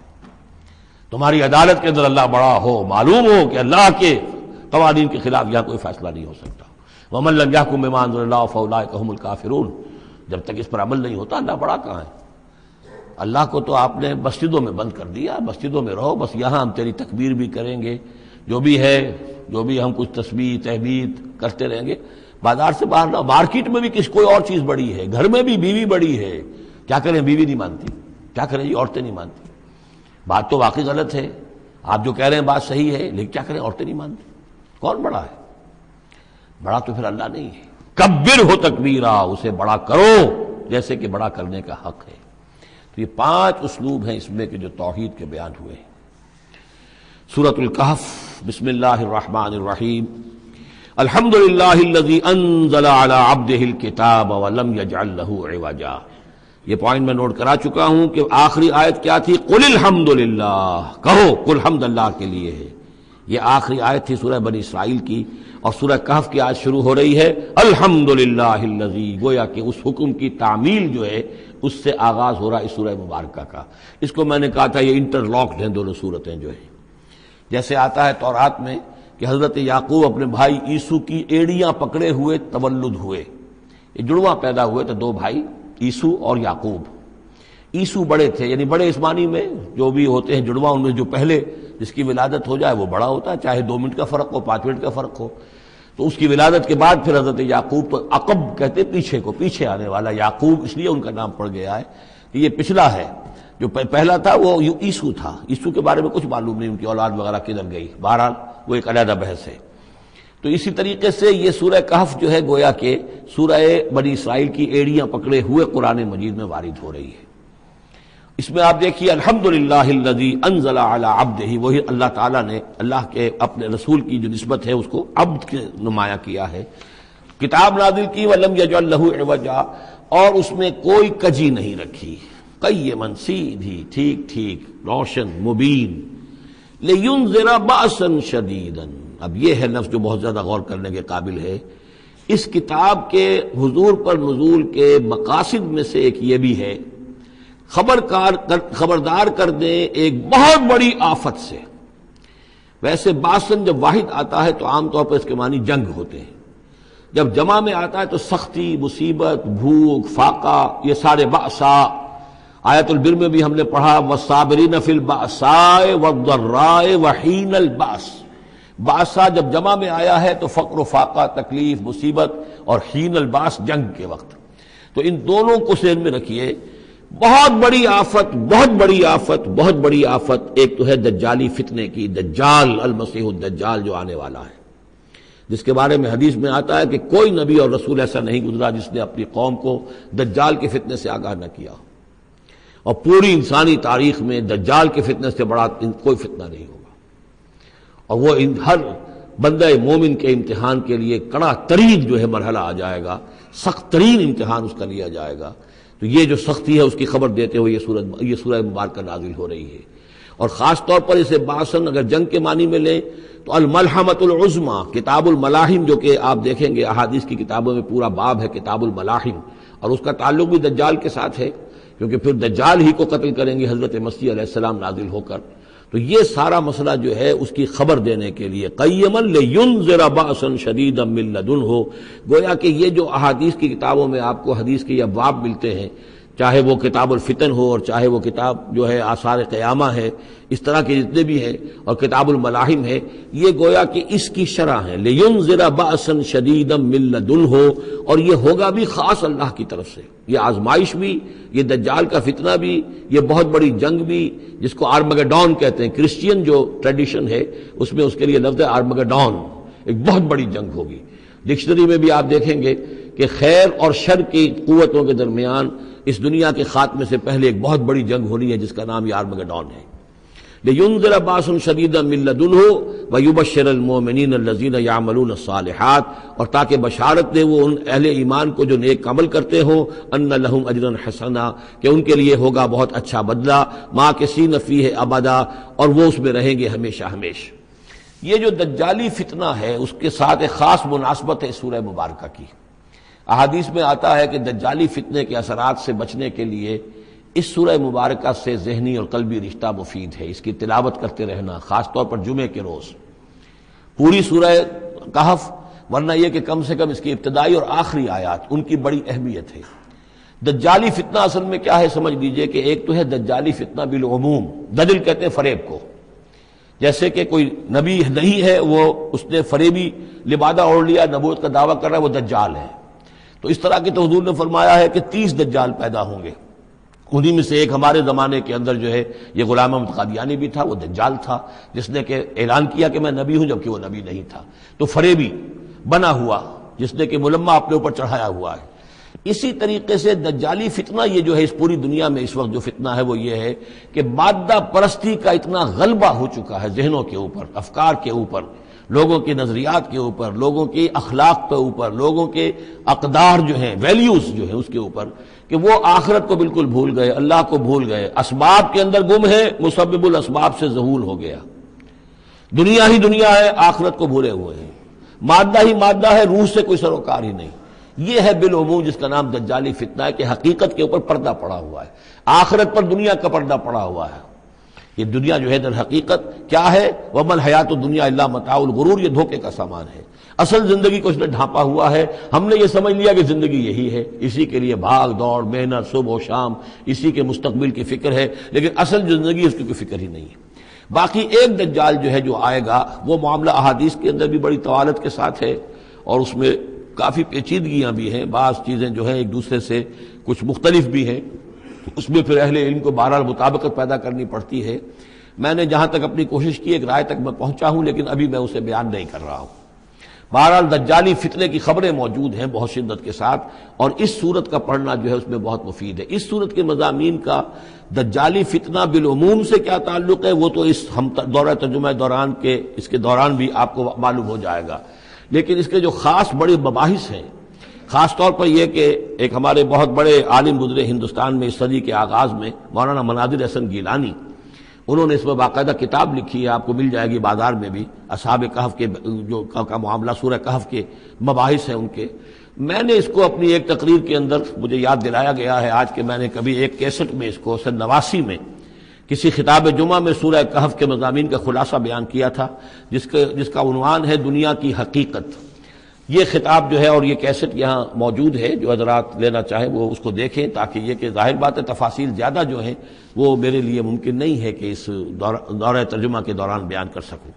A: تمہاری عدالت کے اندر اللہ بڑا ہو، معلوم ہو کہ اللہ کے قوانین کے خلاف یہاں کوئی فیصلہ نہیں ہو سکتا. وَمَن لَّمْ يَحْكُم بِمَا أَنزَلَ اللَّهُ فَأُولَٰئِكَ هُمُ الْكَافِرُونَ. جب تک اس پر عمل نہیں ہوتا اللہ بڑا کہاں ہے؟ اللہ کو تو آپ نے مسجدوں میں بند کر دیا، مسجدوں میں رہو، بس یہاں ہم تیری تکبیر بھی کریں گے، جو بھی ہے جو بھی ہم کچھ تسبیح تحمید کرتے رہیں گے. بازار سے باہر نہ، مارکیٹ میں بھی کس کوئی اور چیز بڑی ہے، گھر میں بھی بیوی بڑی ہے. کیا کریں، بیوی نہیں مانتی، کیا کریں جی، عورتیں نہیں مانتی. بات تو واقعی غلط ہے، آپ جو کہہ رہے ہیں بات صحیح ہے، لیکن کیا کریں، عورتیں نہیں مانتی. کون بڑا ہے؟ بڑا تو پھر اللہ نہیں ہے. کبر ہو تکبیرا، اسے بڑا کرو جیسے کہ بڑا کرنے کا حق ہے. تو یہ پانچ اسلوب ہیں اس میں کہ جو توحید کے بیان ہوئے ہیں. سورۃ الکہف، بسم اللہ الرحمن الرحیم. الحمد للہ الذی انزل علی عبدہ الکتاب ولم یجعل لہ عوجا. یہ پوائنٹ میں نوٹ کرا چکا ہوں کہ آخری آیت کیا تھی؟ قل الحمد للہ، کہو کل حمد اللہ کے لیے ہے. یہ آخری آیت تھی سورہ بنی اسرائیل کی، اور سورہ کہف کی آیت شروع ہو رہی ہے الحمد للہ الذی، گویا کہ اس حکم کی تعمیل جو ہے اس سے آغاز ہو رہا ہے اس سورہ مبارکہ کا. اس کو میں نے کہا تھا یہ انٹر لاکڈ ہیں دونوں صورتیں جو ہیں. جیسے آتا ہے تورات میں کہ حضرت یعقوب اپنے بھائی عیسو کی ایڑیاں پکڑے ہوئے تولد ہوئے. یہ جڑواں پیدا ہوئے تھے، دو بھائی عیسو اور یعقوب. عیسو بڑے تھے، یعنی بڑے اسمانی میں جو بھی ہوتے ہیں جڑواں، ان میں جو پہلے جس کی ولادت ہو جائے وہ بڑا ہوتا ہے، چاہے دو منٹ کا فرق ہو، پانچ منٹ کا فرق ہو. تو اس کی ولادت کے بعد پھر حضرت یعقوب، تو عقب کہتے پیچھے کو، پیچھے آنے والا یعقوب، اس لیے ان کا نام پڑ گیا ہے کہ یہ پچھلا ہے. جو پہلا تھا وہ عیسو تھا. عیسو کے بارے میں کچھ معلوم نہیں، ان کی اولاد وغیرہ کدھر گئی، بہرحال وہ ایک علیحدہ بحث ہے. تو اسی طریقے سے یہ سورہ کہف جو ہے گویا کہ سورہ بنی اسرائیل کی ایڑیاں پکڑے ہوئے قرآن مجید میں وارد ہو رہی ہے. اس میں آپ دیکھیے الحمدللہ الذی انزل علی عبدہ، وہی اللہ تعالیٰ نے اللہ کے اپنے رسول کی جو نسبت ہے اس کو عبد کے نمایاں کیا ہے. کتاب نازل کی ولم یجعل لہ عوجا، اور اس میں کوئی کجی نہیں رکھی، قیما سیدھی، ٹھیک ٹھیک، روشن مبین. لینذر بأسا شدیدا، اب یہ ہے لفظ جو بہت زیادہ غور کرنے کے قابل ہے. اس کتاب کے حضور پر نزول کے مقاصد میں سے ایک یہ بھی ہے خبر کار خبردار کر دیں ایک بہت بڑی آفت سے. ویسے باسن جب واحد آتا ہے تو عام طور پر اس کے معنی جنگ ہوتے ہیں، جب جمع میں آتا ہے تو سختی، مصیبت، بھوک، فاقہ، یہ سارے بأسا. آیت البر میں بھی ہم نے پڑھا والصابرین فی البأساء والضراء وحین البأس. بأسا جب جمع میں آیا ہے تو فقر و فاقہ، تکلیف، مصیبت، اور حین الباس جنگ کے وقت. تو ان دونوں کو ذہن میں رکھیے. بہت بڑی آفت، بہت بڑی آفت، بہت بڑی آفت ایک تو ہے دجالی فتنے کی، دجال المسیح الدجال جو آنے والا ہے، جس کے بارے میں حدیث میں آتا ہے کہ کوئی نبی اور رسول ایسا نہیں گزرا جس نے اپنی قوم کو دجال کے فتنے سے آگاہ نہ کیا. اور پوری انسانی تاریخ میں دجال کے فتنے سے بڑا کوئی فتنہ نہیں ہوگا. اور وہ ہر بندہ مومن کے امتحان کے لیے کڑا ترین جو ہے مرحلہ آ جائے گا، سخت ترین امتحان اس کا لیا جائے گا. تو یہ جو سختی ہے اس کی خبر دیتے ہوئے یہ سورہ یہ سورہ مبارکہ نازل ہو رہی ہے. اور خاص طور پر اسے باسن اگر جنگ کے معنی میں لیں تو الملحمۃ العظمی، کتاب الملاحم، جو کہ آپ دیکھیں گے احادیث کی کتابوں میں پورا باب ہے کتاب الملاحم، اور اس کا تعلق بھی دجال کے ساتھ ہے کیونکہ پھر دجال ہی کو قتل کریں گے حضرت مسیح علیہ السلام نازل ہو کر. تو یہ سارا مسئلہ جو ہے اس کی خبر دینے کے لیے قیما لینذر بأسا شدیدا من لدنہ، گویا کہ یہ جو احادیث کی کتابوں میں آپ کو حدیث کے یہ ابواب ملتے ہیں، چاہے وہ کتاب الفتن ہو اور چاہے وہ کتاب جو ہے آثار قیامہ ہے، اس طرح کے جتنے بھی ہیں، اور کتاب الملاحم ہے، یہ گویا کہ اس کی شرح ہے لِيُنذِرَ بَأْسًا شَدِيدًا مِّن لَّدُنْهُ، اور یہ ہوگا بھی خاص اللہ کی طرف سے، یہ آزمائش بھی، یہ دجال کا فتنہ بھی، یہ بہت بڑی جنگ بھی، جس کو آرمگڈون کہتے ہیں، کرسچین جو ٹریڈیشن ہے اس میں اس کے لیے لفظ ہے آرمگڈون، ایک بہت بڑی جنگ ہوگی۔ ڈکشنری میں بھی آپ دیکھیں گے کہ خیر اور شر کی قوتوں کے درمیان اس دنیا کے خاتمے سے پہلے ایک بہت بڑی جنگ ہونی ہے جس کا نام یہ آرمگڈون ہے۔ لِيُنذِرَ بَأْسًا شَدِيدًا مِّن لَّدُنْهُ وَيُبَشِّرَ الْمُؤْمِنِينَ الَّذِينَ يَعْمَلُونَ الصَّالِحَاتِ، اور تاکہ بشارت دے وہ ان اہل ایمان کو جو نیک عمل کرتے ہوں، أَنَّ لَهُمْ أَجْرًا حَسَنًا، کہ ان کے لیے ہوگا بہت اچھا بدلہ، مَاكِثِينَ فِيهِ أَبَدًا، اور وہ اس میں رہیں گے ہمیشہ ہمیشہ۔ یہ جو دجالی فتنہ ہے اس کے ساتھ ایک خاص مناسبت ہے سورہ مبارکہ کی۔ احادیث میں آتا ہے کہ دجالی فتنے کے اثرات سے بچنے کے لیے اس سورہ مبارکہ سے ذہنی اور قلبی رشتہ مفید ہے، اس کی تلاوت کرتے رہنا، خاص طور پر جمعے کے روز پوری سورہ کہف، ورنہ یہ کہ کم سے کم اس کی ابتدائی اور آخری آیات ان کی بڑی اہمیت ہے۔ دجالی فتنہ اصل میں کیا ہے سمجھ لیجئے کہ ایک تو ہے دجالی فتنہ بالعموم، دجل کہتے ہیں فریب کو، جیسے کہ کوئی نبی نہیں ہے وہ اس نے فریبی لبادہ اوڑھ لیا، نبوت کا دعویٰ کر رہا ہے، وہ دجال ہے۔ تو اس طرح کی تو حضور نے فرمایا ہے کہ تیس دجال پیدا ہوں گے، انہی میں سے ایک ہمارے زمانے کے اندر جو ہے یہ غلام احمد قادیانی بھی تھا، وہ دجال تھا جس نے کہ اعلان کیا کہ میں نبی ہوں جبکہ وہ نبی نہیں تھا، تو فریبی بنا ہوا جس نے کہ ملمہ اپنے اوپر چڑھایا ہوا ہے۔ اسی طریقے سے دجالی فتنہ یہ جو ہے اس پوری دنیا میں اس وقت جو فتنہ ہے وہ یہ ہے کہ مادہ پرستی کا اتنا غلبہ ہو چکا ہے ذہنوں کے اوپر، افکار کے اوپر، لوگوں کے نظریات کے اوپر، لوگوں کی اخلاق کے اوپر، لوگوں کے اقدار جو ہیں، ویلیوز جو ہیں اس کے اوپر، کہ وہ آخرت کو بالکل بھول گئے، اللہ کو بھول گئے، اسباب کے اندر گم ہے، مسبب الاسباب سے ذہول ہو گیا، دنیا ہی دنیا ہے، آخرت کو بھولے ہوئے ہیں، مادہ ہی مادہ ہے، روح سے کوئی سروکار ہی نہیں۔ یہ ہے بالعموم جس کا نام دجالی فتنہ ہے کہ حقیقت کے اوپر پردہ پڑا ہوا ہے، آخرت پر دنیا کا پردہ پڑا ہوا ہے۔ یہ دنیا جو ہے در حقیقت کیا ہے، وَمَا الْحَيَاةُ الدُّنْيَا إِلَّا مَتَاعُ الْغُرُورِ، یہ دھوکے کا سامان ہے۔ اصل زندگی کو اس نے ڈھانپا ہوا ہے، ہم نے یہ سمجھ لیا کہ زندگی یہی ہے، اسی کے لیے بھاگ دوڑ، محنت، صبح و شام، اسی کے مستقبل کی فکر ہے، لیکن اصل زندگی اس کی کوئی فکر ہی نہیں ہے۔ باقی ایک دجال جو ہے جو آئے گا وہ معاملہ احادیث کے اندر بھی بڑی طوالت کے ساتھ ہے، اور اس میں کافی پیچیدگیاں بھی ہیں، بعض چیزیں جو ہیں ایک دوسرے سے کچھ مختلف بھی ہیں، اس میں پھر اہل علم کو بہرحال مطابقت پیدا کرنی پڑتی ہے۔ میں نے جہاں تک اپنی کوشش کی ایک رائے تک میں پہنچا ہوں، لیکن ابھی میں اسے بیان نہیں کر رہا ہوں۔ بہرحال دجالی فتنے کی خبریں موجود ہیں بہت شدت کے ساتھ، اور اس صورت کا پڑھنا جو ہے اس میں بہت مفید ہے۔ اس صورت کے مضامین کا دجالی فتنہ بالعموم سے کیا تعلق ہے وہ تو اس ہم دورہ ترجمہ دوران کے اس کے دوران بھی آپ کو معلوم ہو جائے گا، لیکن اس کے جو خاص بڑے مباحث ہیں، خاص طور پر یہ کہ ایک ہمارے بہت بڑے عالم گزرے ہندوستان میں اس صدی کے آغاز میں، مولانا مناظر احسن گیلانی، انہوں نے اس میں باقاعدہ کتاب لکھی ہے، آپ کو مل جائے گی بازار میں بھی، اصحاب کہف کے جو کا معاملہ سورہ کہف کے مباحث ہیں ان کے۔ میں نے اس کو اپنی ایک تقریر کے اندر مجھے یاد دلایا گیا ہے آج کہ میں نے کبھی ایک کیسٹ میں اس کو سن نواسی میں کسی خطاب جمعہ میں سورہ کہف کے مضامین کا خلاصہ بیان کیا تھا، جس کے جس کا عنوان ہے دنیا کی حقیقت۔ یہ خطاب جو ہے اور یہ کیسٹ یہاں موجود ہے، جو حضرات لینا چاہیں وہ اس کو دیکھیں، تاکہ یہ کہ ظاہر بات ہے تفاصیل زیادہ جو ہیں وہ میرے لیے ممکن نہیں ہے کہ اس دورہ ترجمہ کے دوران بیان کر سکوں۔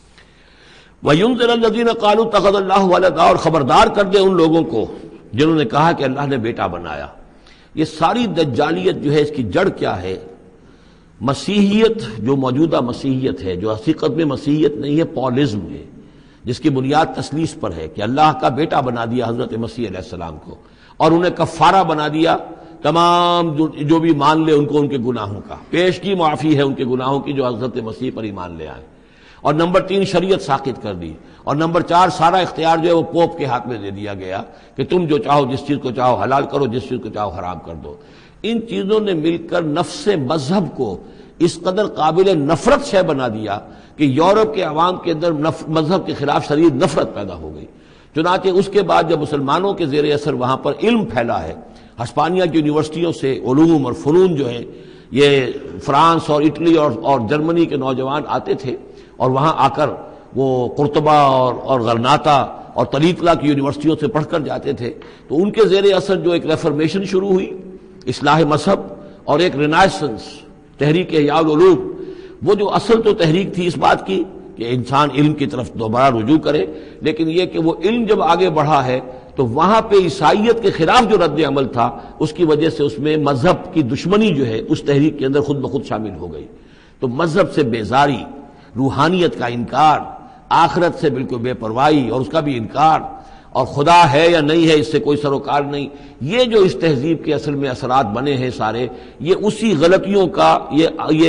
A: وَيُنذِرَ الَّذِينَ قَالُوا اتَّخَذَ اللَّهُ وَلَدًا، اور خبردار کر دے ان لوگوں کو جنہوں نے کہا کہ اللہ نے بیٹا بنایا۔ یہ ساری دجالیت جو ہے اس کی جڑ کیا ہے؟ مسیحیت، جو موجودہ مسیحیت ہے، جو حقیقت میں مسیحیت نہیں ہے، پولزم ہے، جس کی بنیاد تثلیث پر ہے کہ اللہ کا بیٹا بنا دیا حضرت مسیح علیہ السلام کو، اور انہیں کفارہ بنا دیا تمام جو بھی مان لے ان کو ان کے گناہوں کا، پیش کی معافی ہے ان کے گناہوں کی جو حضرت مسیح پر ایمان لے آئے، اور نمبر تین شریعت ساقط کر دی، اور نمبر چار سارا اختیار جو ہے وہ پوپ کے ہاتھ میں دے دیا گیا کہ تم جو چاہو جس چیز کو چاہو حلال کرو، جس چیز کو چاہو حرام کر دو۔ ان چیزوں نے مل کر نفس مذہب کو اس قدر قابل نفرت شے بنا دیا کہ یورپ کے عوام کے اندر مذہب کے خلاف شدید نفرت پیدا ہو گئی۔ چنانچہ اس کے بعد جب مسلمانوں کے زیر اثر وہاں پر علم پھیلا ہے، ہسپانیہ کی یونیورسٹیوں سے علوم اور فنون جو ہیں یہ فرانس اور اٹلی اور اور جرمنی کے نوجوان آتے تھے، اور وہاں آ کر وہ قرطبہ اور اور غرناطہ اور طریقلہ کی یونیورسٹیوں سے پڑھ کر جاتے تھے، تو ان کے زیر اثر جو ایک ریفرمیشن شروع ہوئی، اصلاح مذہب اور ایک رینائسنس تحریک احیاء العلوم، وہ جو اصل تو تحریک تھی اس بات کی کہ انسان علم کی طرف دوبارہ رجوع کرے، لیکن یہ کہ وہ علم جب آگے بڑھا ہے تو وہاں پہ عیسائیت کے خلاف جو رد عمل تھا اس کی وجہ سے اس میں مذہب کی دشمنی جو ہے اس تحریک کے اندر خود بخود شامل ہو گئی۔ تو مذہب سے بیزاری، روحانیت کا انکار، آخرت سے بالکل بے پرواہی اور اس کا بھی انکار، اور خدا ہے یا نہیں ہے اس سے کوئی سروکار نہیں، یہ جو اس تہذیب کے اصل میں اثرات بنے ہیں سارے، یہ اسی غلطیوں کا یہ یہ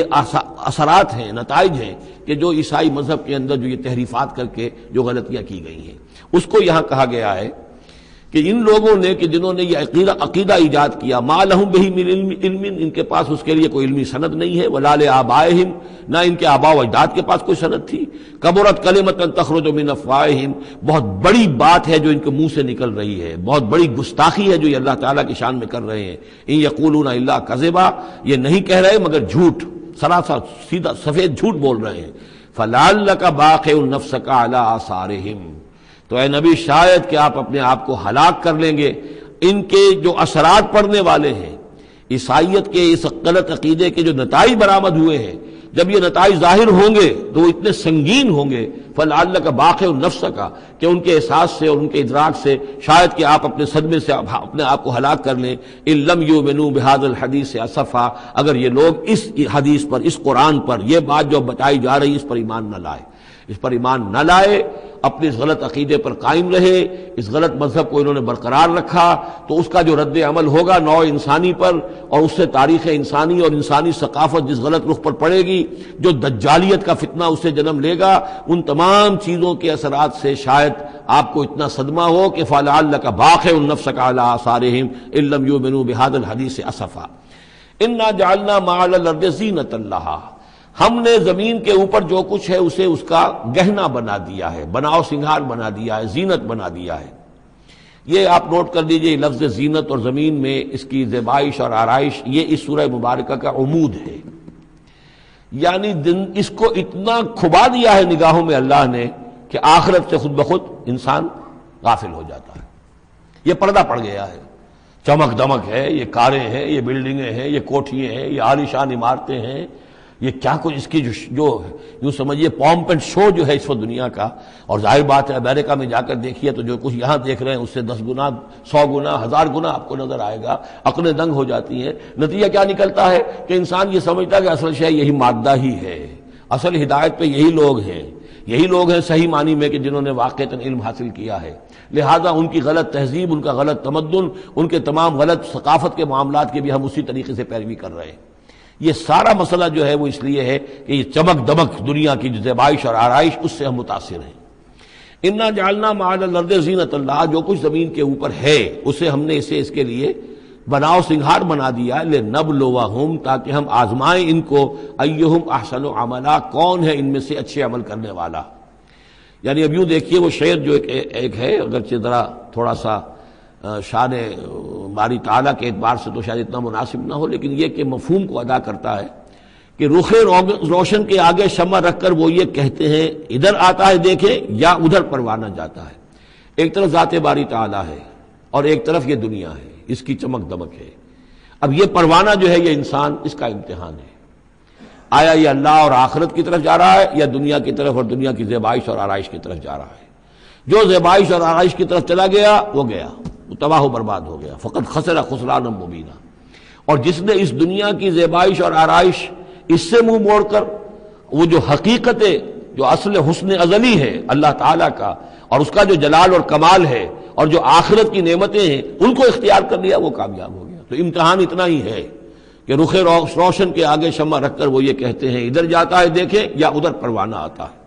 A: اثرات ہیں، نتائج ہیں کہ جو عیسائی مذہب کے اندر جو یہ تحریفات کر کے جو غلطیاں کی گئی ہیں، اس کو یہاں کہا گیا ہے کہ ان لوگوں نے کہ جنہوں نے یہ عقیدہ عقیدہ ایجاد کیا، ما لہم بہ من علم علم، ان کے پاس اس کے لیے کوئی علمی سند نہیں ہے، ولا لآبائہم، نہ ان کے آباء و اجداد کے پاس کوئی سند تھی، کبرت کلمۃ تخرج من افواہہم، بہت بڑی بات ہے جو ان کے منہ سے نکل رہی ہے، بہت بڑی گستاخی ہے جو یہ اللہ تعالیٰ کی شان میں کر رہے ہیں، ان یقولون الا کذبا، یہ نہیں کہہ رہے مگر جھوٹ، سراسر سیدھا سفید جھوٹ بول رہے ہیں، فلعلک باخع نفسک علی آثارہم، تو اے نبی شاید کہ آپ اپنے آپ کو ہلاک کر لیں گے ان کے جو اثرات پڑنے والے ہیں، عیسائیت کے اس غلط عقیدے کے جو نتائج برآمد ہوئے ہیں، جب یہ نتائج ظاہر ہوں گے تو وہ اتنے سنگین ہوں گے، فلعلک باخع نفسک، کہ ان کے احساس سے اور ان کے ادراک سے شاید کہ آپ اپنے صدمے سے اپنے آپ کو ہلاک کر لیں، ان لم یؤمنوا بہذا الحدیث اسفا، اگر یہ لوگ اس حدیث پر، اس قرآن پر، یہ بات جو بتائی جا رہی اس پر ایمان نہ لائے، اس پر ایمان نہ لائے، اپنے اس غلط عقیدے پر قائم رہے، اس غلط مذہب کو انہوں نے برقرار رکھا، تو اس کا جو رد عمل ہوگا نوع انسانی پر، اور اس سے تاریخ انسانی اور انسانی ثقافت جس غلط رخ پر پڑے گی، جو دجالیت کا فتنہ اسے جنم لے گا، ان تمام چیزوں کے اثرات سے شاید آپ کو اتنا صدمہ ہو کہ فلعلک باخع نفسک علی آثارہم ان لم یؤمنوا بہذا الحدیث اسفا، انا جعلنا ما علی الارض زینۃ لہا، ہم نے زمین کے اوپر جو کچھ ہے اسے اس کا گہنا بنا دیا ہے، بناؤ سنگھار بنا دیا ہے، زینت بنا دیا ہے۔ یہ آپ نوٹ کر لیجئے، لفظ زینت اور زمین میں اس کی زیبائش اور آرائش، یہ اس سورہ مبارکہ کا عمود ہے، یعنی دن اس کو اتنا کھبا دیا ہے نگاہوں میں اللہ نے کہ آخرت سے خود بخود انسان غافل ہو جاتا ہے، یہ پردہ پڑ گیا ہے، چمک دمک ہے، یہ کاریں ہیں، یہ بلڈنگیں ہیں، یہ کوٹھیاں ہیں، یہ عالیشان عمارتیں ہیں، یہ کیا کچھ اس کی جو جو یوں سمجھیے پومپ اینڈ شو جو ہے اس وقت دنیا کا، اور ظاہر بات ہے امریکہ میں جا کر دیکھیے تو جو کچھ یہاں دیکھ رہے ہیں اس سے دس گنا، سو گنا، ہزار گنا آپ کو نظر آئے گا، عقلیں دنگ ہو جاتی ہیں۔ نتیجہ کیا نکلتا ہے کہ انسان یہ سمجھتا ہے کہ اصل شے یہی مادہ ہی ہے، اصل ہدایت پہ یہی لوگ ہیں، یہی لوگ ہیں صحیح معنی میں کہ جنہوں نے واقعتاً علم حاصل کیا ہے، لہذا ان کی غلط تہذیب، ان کا غلط تمدن، ان کے تمام غلط ثقافت کے معاملات کے بھی ہم اسی طریقے سے پیروی کر رہے ہیں۔ یہ سارا مسئلہ جو ہے وہ اس لیے ہے کہ یہ چمک دمک دنیا کی جو زیبائش اور آرائش اس سے ہم متاثر ہیں۔ انا جعلنا ما علی الارض زینۃ اللہ، جو کچھ زمین کے اوپر ہے اسے ہم نے اسے اس کے لیے بناؤ سنگھار بنا دیا، لنبلوہم، تاکہ ہم آزمائیں ان کو، ایہم احسن عملا، کون ہے ان میں سے اچھے عمل کرنے والا۔ یعنی اب یوں دیکھیے وہ شعر جو ایک, ایک ہے، اگرچہ ذرا تھوڑا سا شان باری تعالیٰ کے اعتبار سے تو شاید اتنا مناسب نہ ہو، لیکن یہ کہ مفہوم کو ادا کرتا ہے کہ رخ روشن کے آگے شمع رکھ کر وہ یہ کہتے ہیں ادھر آتا ہے دیکھیں یا ادھر پروانہ جاتا ہے۔ ایک طرف ذات باری تعالیٰ ہے اور ایک طرف یہ دنیا ہے، اس کی چمک دمک ہے۔ اب یہ پروانہ جو ہے یہ انسان، اس کا امتحان ہے، آیا یہ اللہ اور آخرت کی طرف جا رہا ہے یا دنیا کی طرف اور دنیا کی زیبائش اور آرائش کی طرف جا رہا ہے۔ جو زیبائش اور آرائش کی طرف چلا گیا وہ گیا، وہ تباہ و برباد ہو گیا، فقط خسر خسرانا مبینا۔ اور جس نے اس دنیا کی زیبائش اور آرائش اس سے منہ موڑ کر وہ جو حقیقت جو اصل حسن ازلی ہے اللہ تعالیٰ کا اور اس کا جو جلال اور کمال ہے اور جو آخرت کی نعمتیں ہیں ان کو اختیار کر لیا، وہ کامیاب ہو گیا۔ تو امتحان اتنا ہی ہے کہ رخ روشن کے آگے شمع رکھ کر وہ یہ کہتے ہیں ادھر جاتا ہے دیکھیں یا ادھر پروانہ آتا ہے۔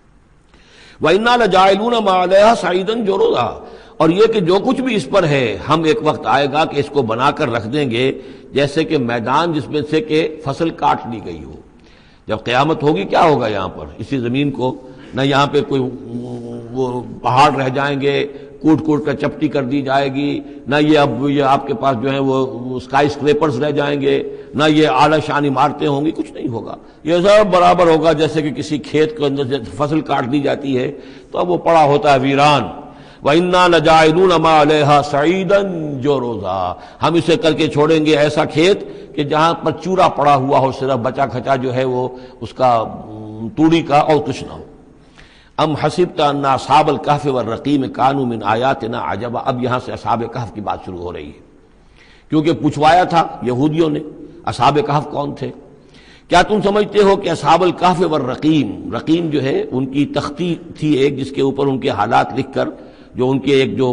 A: وَإِنَّا لَجَاعِلُونَ مَا عَلَيْهَا صَعِيدًا جُرُزًا، اور یہ کہ جو کچھ بھی اس پر ہے ہم ایک وقت آئے گا کہ اس کو بنا کر رکھ دیں گے جیسے کہ میدان جس میں سے کہ فصل کاٹ لی گئی ہو۔ جب قیامت ہوگی کیا ہوگا یہاں پر اسی زمین کو، نہ یہاں پہ کوئی وہ پہاڑ رہ جائیں گے کوٹ کوٹ کر چپٹی کر دی جائے گی، نہ یہ اب یہ آپ کے پاس جو ہے وہ اسکائی اسکریپرز رہ جائیں گے، نہ یہ اعلیٰ شان عمارتیں ہوں گی، کچھ نہیں ہوگا۔ یہ سب برابر ہوگا جیسے کہ کسی کھیت کے اندر سے فصل کاٹ دی جاتی ہے تو اب وہ پڑا ہوتا ہے ویران، وَإِنَّا لَجَاعِلُونَ مَا عَلَيْهَا صَعِيدًا جُرُزًا، ہم اسے کر کے چھوڑیں گے ایسا کھیت کہ جہاں پر چورا پڑا ہوا ہو، صرف بچا کھچا جو ہے وہ اس کا توڑی کا اور کچھ نہ ہو۔ ام حسبت ان اصحاب الکہف والرقیم کانوا من آیاتنا عجبا، اب یہاں سے اصحاب کہف کی بات شروع ہو رہی ہے، کیونکہ پوچھوایا تھا یہودیوں نے اصحاب کہف کون تھے۔ کیا تم سمجھتے ہو کہ اصحاب الکہف والرقیم، رقیم جو ہے ان کی تختی تھی ایک جس کے اوپر ان کے حالات لکھ کر، جو ان کے ایک جو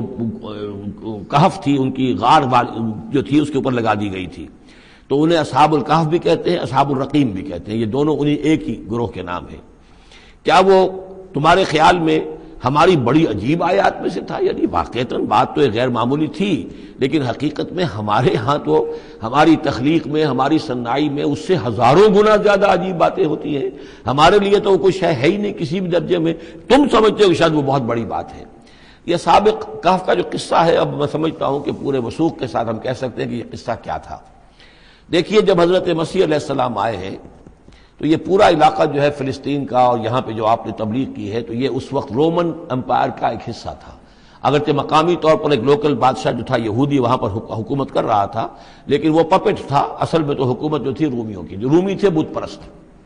A: کہف تھی ان کی غار جو تھی اس کے اوپر لگا دی گئی تھی، تو انہیں اصحاب الکہف بھی کہتے ہیں، اصحاب الرقیم بھی کہتے ہیں، یہ دونوں انہیں ایک ہی گروہ کے نام ہیں۔ کیا وہ تمہارے خیال میں ہماری بڑی عجیب آیات میں سے تھا؟ یعنی واقعتاً بات تو غیر معمولی تھی، لیکن حقیقت میں ہمارے ہاں تو ہماری تخلیق میں، ہماری صنائی میں اس سے ہزاروں گنا زیادہ عجیب باتیں ہوتی ہیں، ہمارے لیے تو وہ کچھ ہے ہی نہیں کسی بھی درجے میں، تم سمجھتے ہو کہ شاید وہ بہت بڑی بات ہے۔ یہ سابق کہف کا جو قصہ ہے، اب میں سمجھتا ہوں کہ پورے وثوق کے ساتھ ہم کہہ سکتے ہیں کہ یہ قصہ کیا تھا۔ دیکھیے، جب حضرت مسیح علیہ السلام آئے ہیں تو یہ پورا علاقہ جو ہے فلسطین کا، اور یہاں پہ جو آپ نے تبلیغ کی ہے، تو یہ اس وقت رومن امپائر کا ایک حصہ تھا۔ اگرچہ مقامی طور پر ایک لوکل بادشاہ جو تھا یہودی وہاں پر حکومت کر رہا تھا، لیکن وہ پپٹ تھا، اصل میں تو حکومت جو تھی رومیوں کی، جو رومی تھے بت پرست۔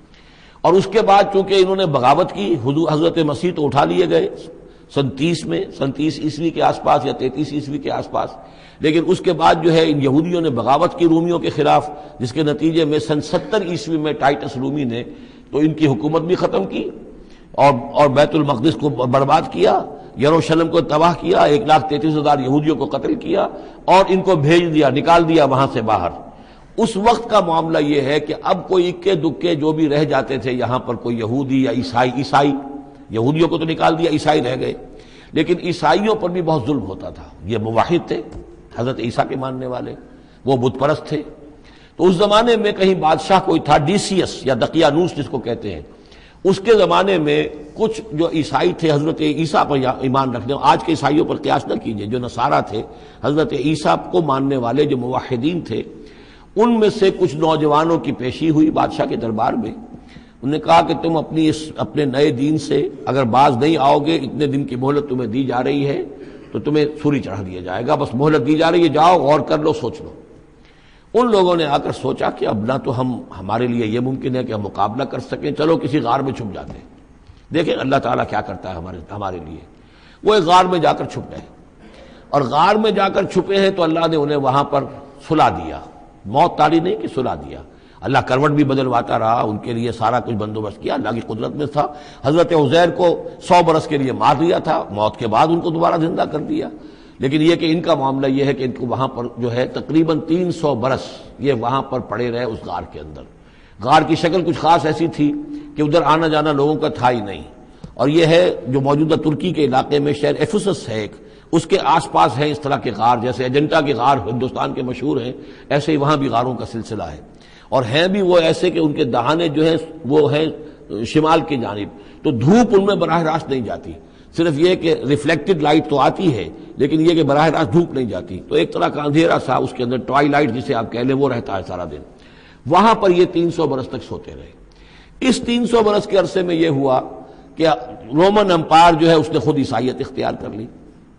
A: اور اس کے بعد چونکہ انہوں نے بغاوت کی، حضرت مسیح تو اٹھا لیے گئے سن تیس میں، سن تیس عیسوی کے آس پاس یا تینتیس عیسوی کے آس پاس، لیکن اس کے بعد جو ہے ان یہودیوں نے بغاوت کی رومیوں کے خلاف، جس کے نتیجے میں سن ستر عیسوی میں ٹائٹس رومی نے تو ان کی حکومت بھی ختم کی اور اور بیت المقدس کو برباد کیا، یروشلم کو تباہ کیا، ایک لاکھ تینتیس ہزار یہودیوں کو قتل کیا اور ان کو بھیج دیا، نکال دیا وہاں سے باہر۔ اس وقت کا معاملہ یہ ہے کہ اب کوئی اکے دکے جو بھی رہ جاتے تھے یہاں پر، کوئی یہودی یا عیسائی، عیسائی یہودیوں کو تو نکال دیا، عیسائی رہ گئے، لیکن عیسائیوں پر بھی بہت ظلم ہوتا تھا۔ یہ موحد تھے، حضرت عیسیٰ کے ماننے والے، وہ بت پرست تھے۔ تو اس زمانے میں کہیں بادشاہ کوئی تھا، ڈیسیس یا دقیانوس جس کو کہتے ہیں، اس کے زمانے میں کچھ جو عیسائی تھے حضرت عیسیٰ پر ایمان رکھنے، آج کے عیسائیوں پر قیاس نہ کیجئے، جو نصارہ تھے حضرت عیسیٰ کو ماننے والے جو موحدین تھے، ان میں سے کچھ نوجوانوں کی پیشی ہوئی بادشاہ کے دربار میں۔ انہوں نے کہا کہ تم اپنی اس اپنے نئے دین سے اگر باز نہیں آؤ گے، اتنے دن کی مہلت تمہیں دی جا رہی ہے تو تمہیں سولی چڑھا دیا جائے گا، بس مہلت دی جا رہی ہے، جاؤ غور کر لو، سوچ لو۔ ان لوگوں نے آ کر سوچا کہ اب نہ تو ہم ہمارے لیے یہ ممکن ہے کہ ہم مقابلہ کر سکیں، چلو کسی غار میں چھپ جاتے ہیں، دیکھیں اللہ تعالیٰ کیا کرتا ہے ہمارے ہمارے لیے۔ وہ ایک غار میں جا کر چھپ گئے، اور غار میں جا کر چھپے ہیں تو اللہ نے انہیں وہاں پر سلا دیا، موت تاری نہیں کہ سلا دیا۔ اللہ کروٹ بھی بدلواتا رہا، ان کے لیے سارا کچھ بندوبست کیا، اللہ کی قدرت میں تھا۔ حضرت عزیر کو سو برس کے لیے مار دیا تھا، موت کے بعد ان کو دوبارہ زندہ کر دیا۔ لیکن یہ کہ ان کا معاملہ یہ ہے کہ ان کو وہاں پر جو ہے تقریباً تین سو برس یہ وہاں پر پڑے رہے اس غار کے اندر۔ غار کی شکل کچھ خاص ایسی تھی کہ ادھر آنا جانا لوگوں کا تھا ہی نہیں، اور یہ ہے جو موجودہ ترکی کے علاقے میں شہر ایفسس ہے ایک، اس کے آس پاس ہیں اس طرح کے غار، جیسے اجنٹا کے غار ہندوستان کے مشہور ہیں، ایسے ہی وہاں بھی غاروں کا سلسلہ ہے، اور ہیں بھی وہ ایسے کہ ان کے دہانے جو ہیں وہ ہیں شمال کی جانب، تو دھوپ ان میں براہ راست نہیں جاتی، صرف یہ کہ ریفلیکٹڈ لائٹ تو آتی ہے لیکن یہ کہ براہ راست دھوپ نہیں جاتی، تو ایک طرح کا اندھیرا سا اس کے اندر ٹوائی لائٹ جسے آپ کہہ لیں وہ رہتا ہے سارا دن۔ وہاں پر یہ تین سو برس تک سوتے رہے۔ اس تین سو برس کے عرصے میں یہ ہوا کہ رومن امپائر جو ہے اس نے خود عیسائیت اختیار کر لی۔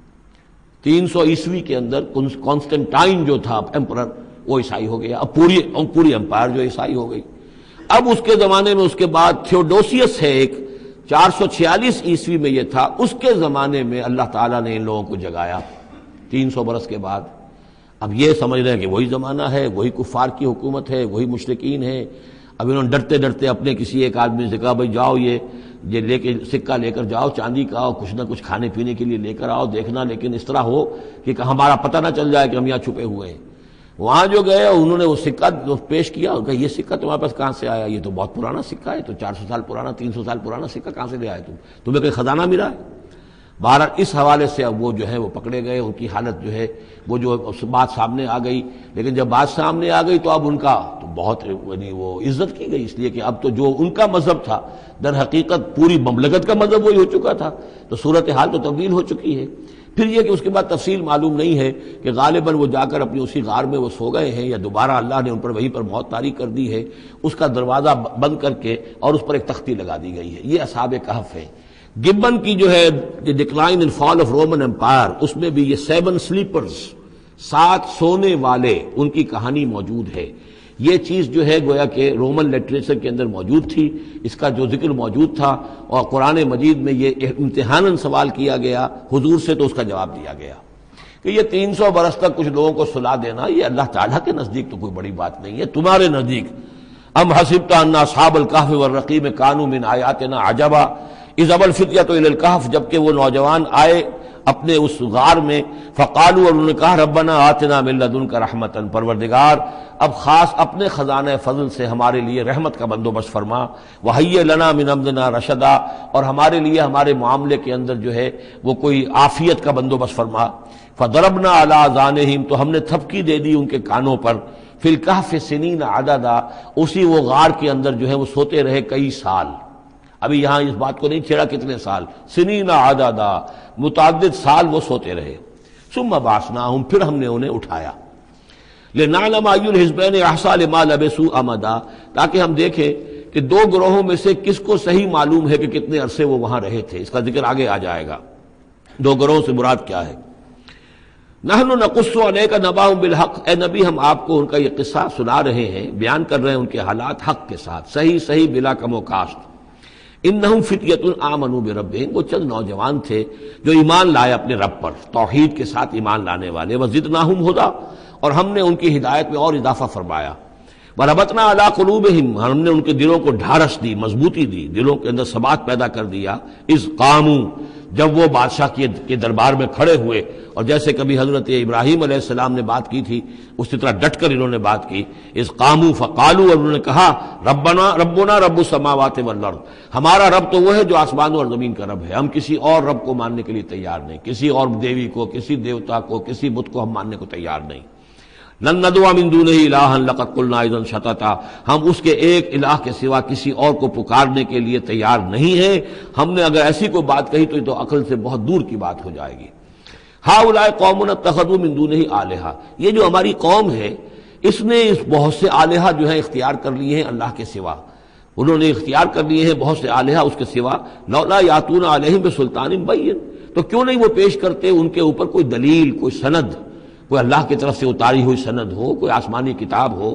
A: تین سو عیسوی کے اندر کانسٹنٹائن جو تھا ایمپرر وہ عیسائی ہو گیا، اب پوری پوری امپائر جو عیسائی ہو گئی۔ اب اس کے زمانے میں اس کے بعد تھیوڈوسیس ہے ایک، چار سو چھیالیس عیسوی میں یہ تھا، اس کے زمانے میں اللہ تعالیٰ نے ان لوگوں کو جگایا تین سو برس کے بعد۔ اب یہ سمجھ رہے ہیں کہ وہی زمانہ ہے، وہی کفار کی حکومت ہے، وہی مشرکین ہے۔ اب انہوں نے ڈرتے ڈرتے اپنے کسی ایک آدمی سے کہا بھائی جاؤ یہ یہ لے کے سکہ لے کر جاؤ چاندی کا، اور کچھ نہ کچھ کھانے پینے کے لیے لے کر آؤ، دیکھنا لیکن اس طرح ہو کہ ہمارا پتہ نہ چل جائے کہ ہم یہاں چھپے ہوئے ہیں۔ وہاں جو گئے انہوں نے وہ سکہ پیش کیا، کہ یہ سکہ تمہارے پاس کہاں سے آیا؟ یہ تو بہت پرانا سکہ ہے، تو چار سو سال پرانا، تین سو سال پرانا سکہ کہاں سے لے آئے تم؟ تمہیں کوئی خزانہ ملا ہے؟ بہرحال اس حوالے سے اب وہ جو ہے وہ پکڑے گئے، ان کی حالت جو ہے وہ جو بات سامنے آ گئی۔ لیکن جب بات سامنے آ گئی تو اب ان کا تو بہت یعنی وہ عزت کی گئی، اس لیے کہ اب تو جو ان کا مذہب تھا در حقیقت پوری مملکت کا مذہب وہی ہو چکا تھا، تو صورتحال تو تبدیل ہو چکی ہے۔ پھر یہ کہ اس کے بعد تفصیل معلوم نہیں ہے کہ غالباً وہ جا کر اپنی اسی غار میں وہ سو گئے ہیں، یا دوبارہ اللہ نے ان پر وہیں پر موت طاری کر دی ہے، اس کا دروازہ بند کر کے اور اس پر ایک تختی لگا دی گئی ہے۔ یہ اصحاب کہف ہے۔ گبن کی جو ہے decline and fall of Roman empire, اس میں بھی یہ سیون سلیپرز، سات سونے والے، ان کی کہانی موجود ہے۔ یہ چیز جو ہے گویا کہ رومن لٹریچر کے اندر موجود تھی، اس کا جو ذکر موجود تھا، اور قرآن مجید میں یہ امتحاناً سوال کیا گیا حضور سے، تو اس کا جواب دیا گیا کہ یہ تین سو برس تک کچھ لوگوں کو سلا دینا، یہ اللہ تعالیٰ کے نزدیک تو کوئی بڑی بات نہیں ہے، تمہارے نزدیک ام حسبت ان اصحاب الکہف والرقیم کانوا من آیاتنا عجبا اذ ابى الفتية الى الكهف، جبکہ وہ نوجوان آئے اپنے اس غار میں، فقالوا، اور انہوں نے کہا ربنا آتنا من لدنک رحمتا، پروردگار اب خاص اپنے خزانہ فضل سے ہمارے لیے رحمت کا بندوبست فرما، وہیئ لنا من امرنا رشدا، اور ہمارے لیے ہمارے معاملے کے اندر جو ہے وہ کوئی عافیت کا بندوبست فرما، فضربنا علی آذانہم، تو ہم نے تھپکی دے دی ان کے کانوں پر، فی الکہف سنین عددا، اسی وہ غار کے اندر جو ہے وہ سوتے رہے کئی سال۔ ابھی یہاں اس بات کو نہیں چھیڑا کتنے سال، سنین عددا، متعدد سال وہ سوتے رہے۔ ثم بعثناہم، پھر ہم نے انہیں اٹھایا، لنعلم ای الحزبین احصیٰ لما لبثوا امدا، تاکہ ہم دیکھیں کہ دو گروہوں میں سے کس کو صحیح معلوم ہے کہ کتنے عرصے وہ وہاں رہے تھے۔ اس کا ذکر آگے آ جائے گا، دو گروہوں سے مراد کیا ہے۔ نحن نقص علیک نبأہم بالحق، اے نبی ہم آپ کو ان کا یہ قصہ سنا رہے ہیں، بیان کر رہے ہیں ان کے حالات حق کے ساتھ، صحیح صحیح بلا کم و کاشت۔ انہم فتیۃ آمنوا بربہم، وہ چند نوجوان تھے جو ایمان لائے اپنے رب پر، توحید کے ساتھ ایمان لانے والے، وزدناہم ھدی، اور ہم نے ان کی ہدایت میں اور اضافہ فرمایا، وربطنا علی قلوبہم، ہم نے ان کے دلوں کو ڈھارس دی، مضبوطی دی، دلوں کے اندر ثبات پیدا کر دیا، اذ قاموا، جب وہ بادشاہ کے دربار میں کھڑے ہوئے، اور جیسے کبھی حضرت ابراہیم علیہ السلام نے بات کی تھی اسی طرح ڈٹ کر انہوں نے بات کی، اذ قاموا فقالوا، اور انہوں نے کہا ربنا ربنا رب السماوات والارض، ہمارا رب تو وہ ہے جو آسمانوں اور زمین کا رب ہے، ہم کسی اور رب کو ماننے کے لیے تیار نہیں، کسی اور دیوی کو، کسی دیوتا کو، کسی بت کو ہم ماننے کو تیار نہیں۔ لن ندعو من دونہ الہا لقد قلنا اذا شططا، ہم اس کے ایک الہ کے سوا کسی اور کو پکارنے کے لیے تیار نہیں ہیں، ہم نے اگر ایسی کوئی بات کہی تو یہ تو عقل سے بہت دور کی بات ہو جائے گی۔ ہؤلاء قوم اتخذوا من دونہ آلہہ، یہ جو ہماری قوم ہے اس نے اس بہت سے آلہہ جو ہیں اختیار کر لیے ہیں اللہ کے سوا، انہوں نے اختیار کر لیے ہیں بہت سے آلہہ اس کے سوا، لولا یاتون علیہم بسلطان بین، تو کیوں نہیں وہ پیش کرتے ان کے اوپر کوئی دلیل، کوئی سند، کوئی اللہ کی طرف سے اتاری ہوئی سند ہو، کوئی آسمانی کتاب ہو۔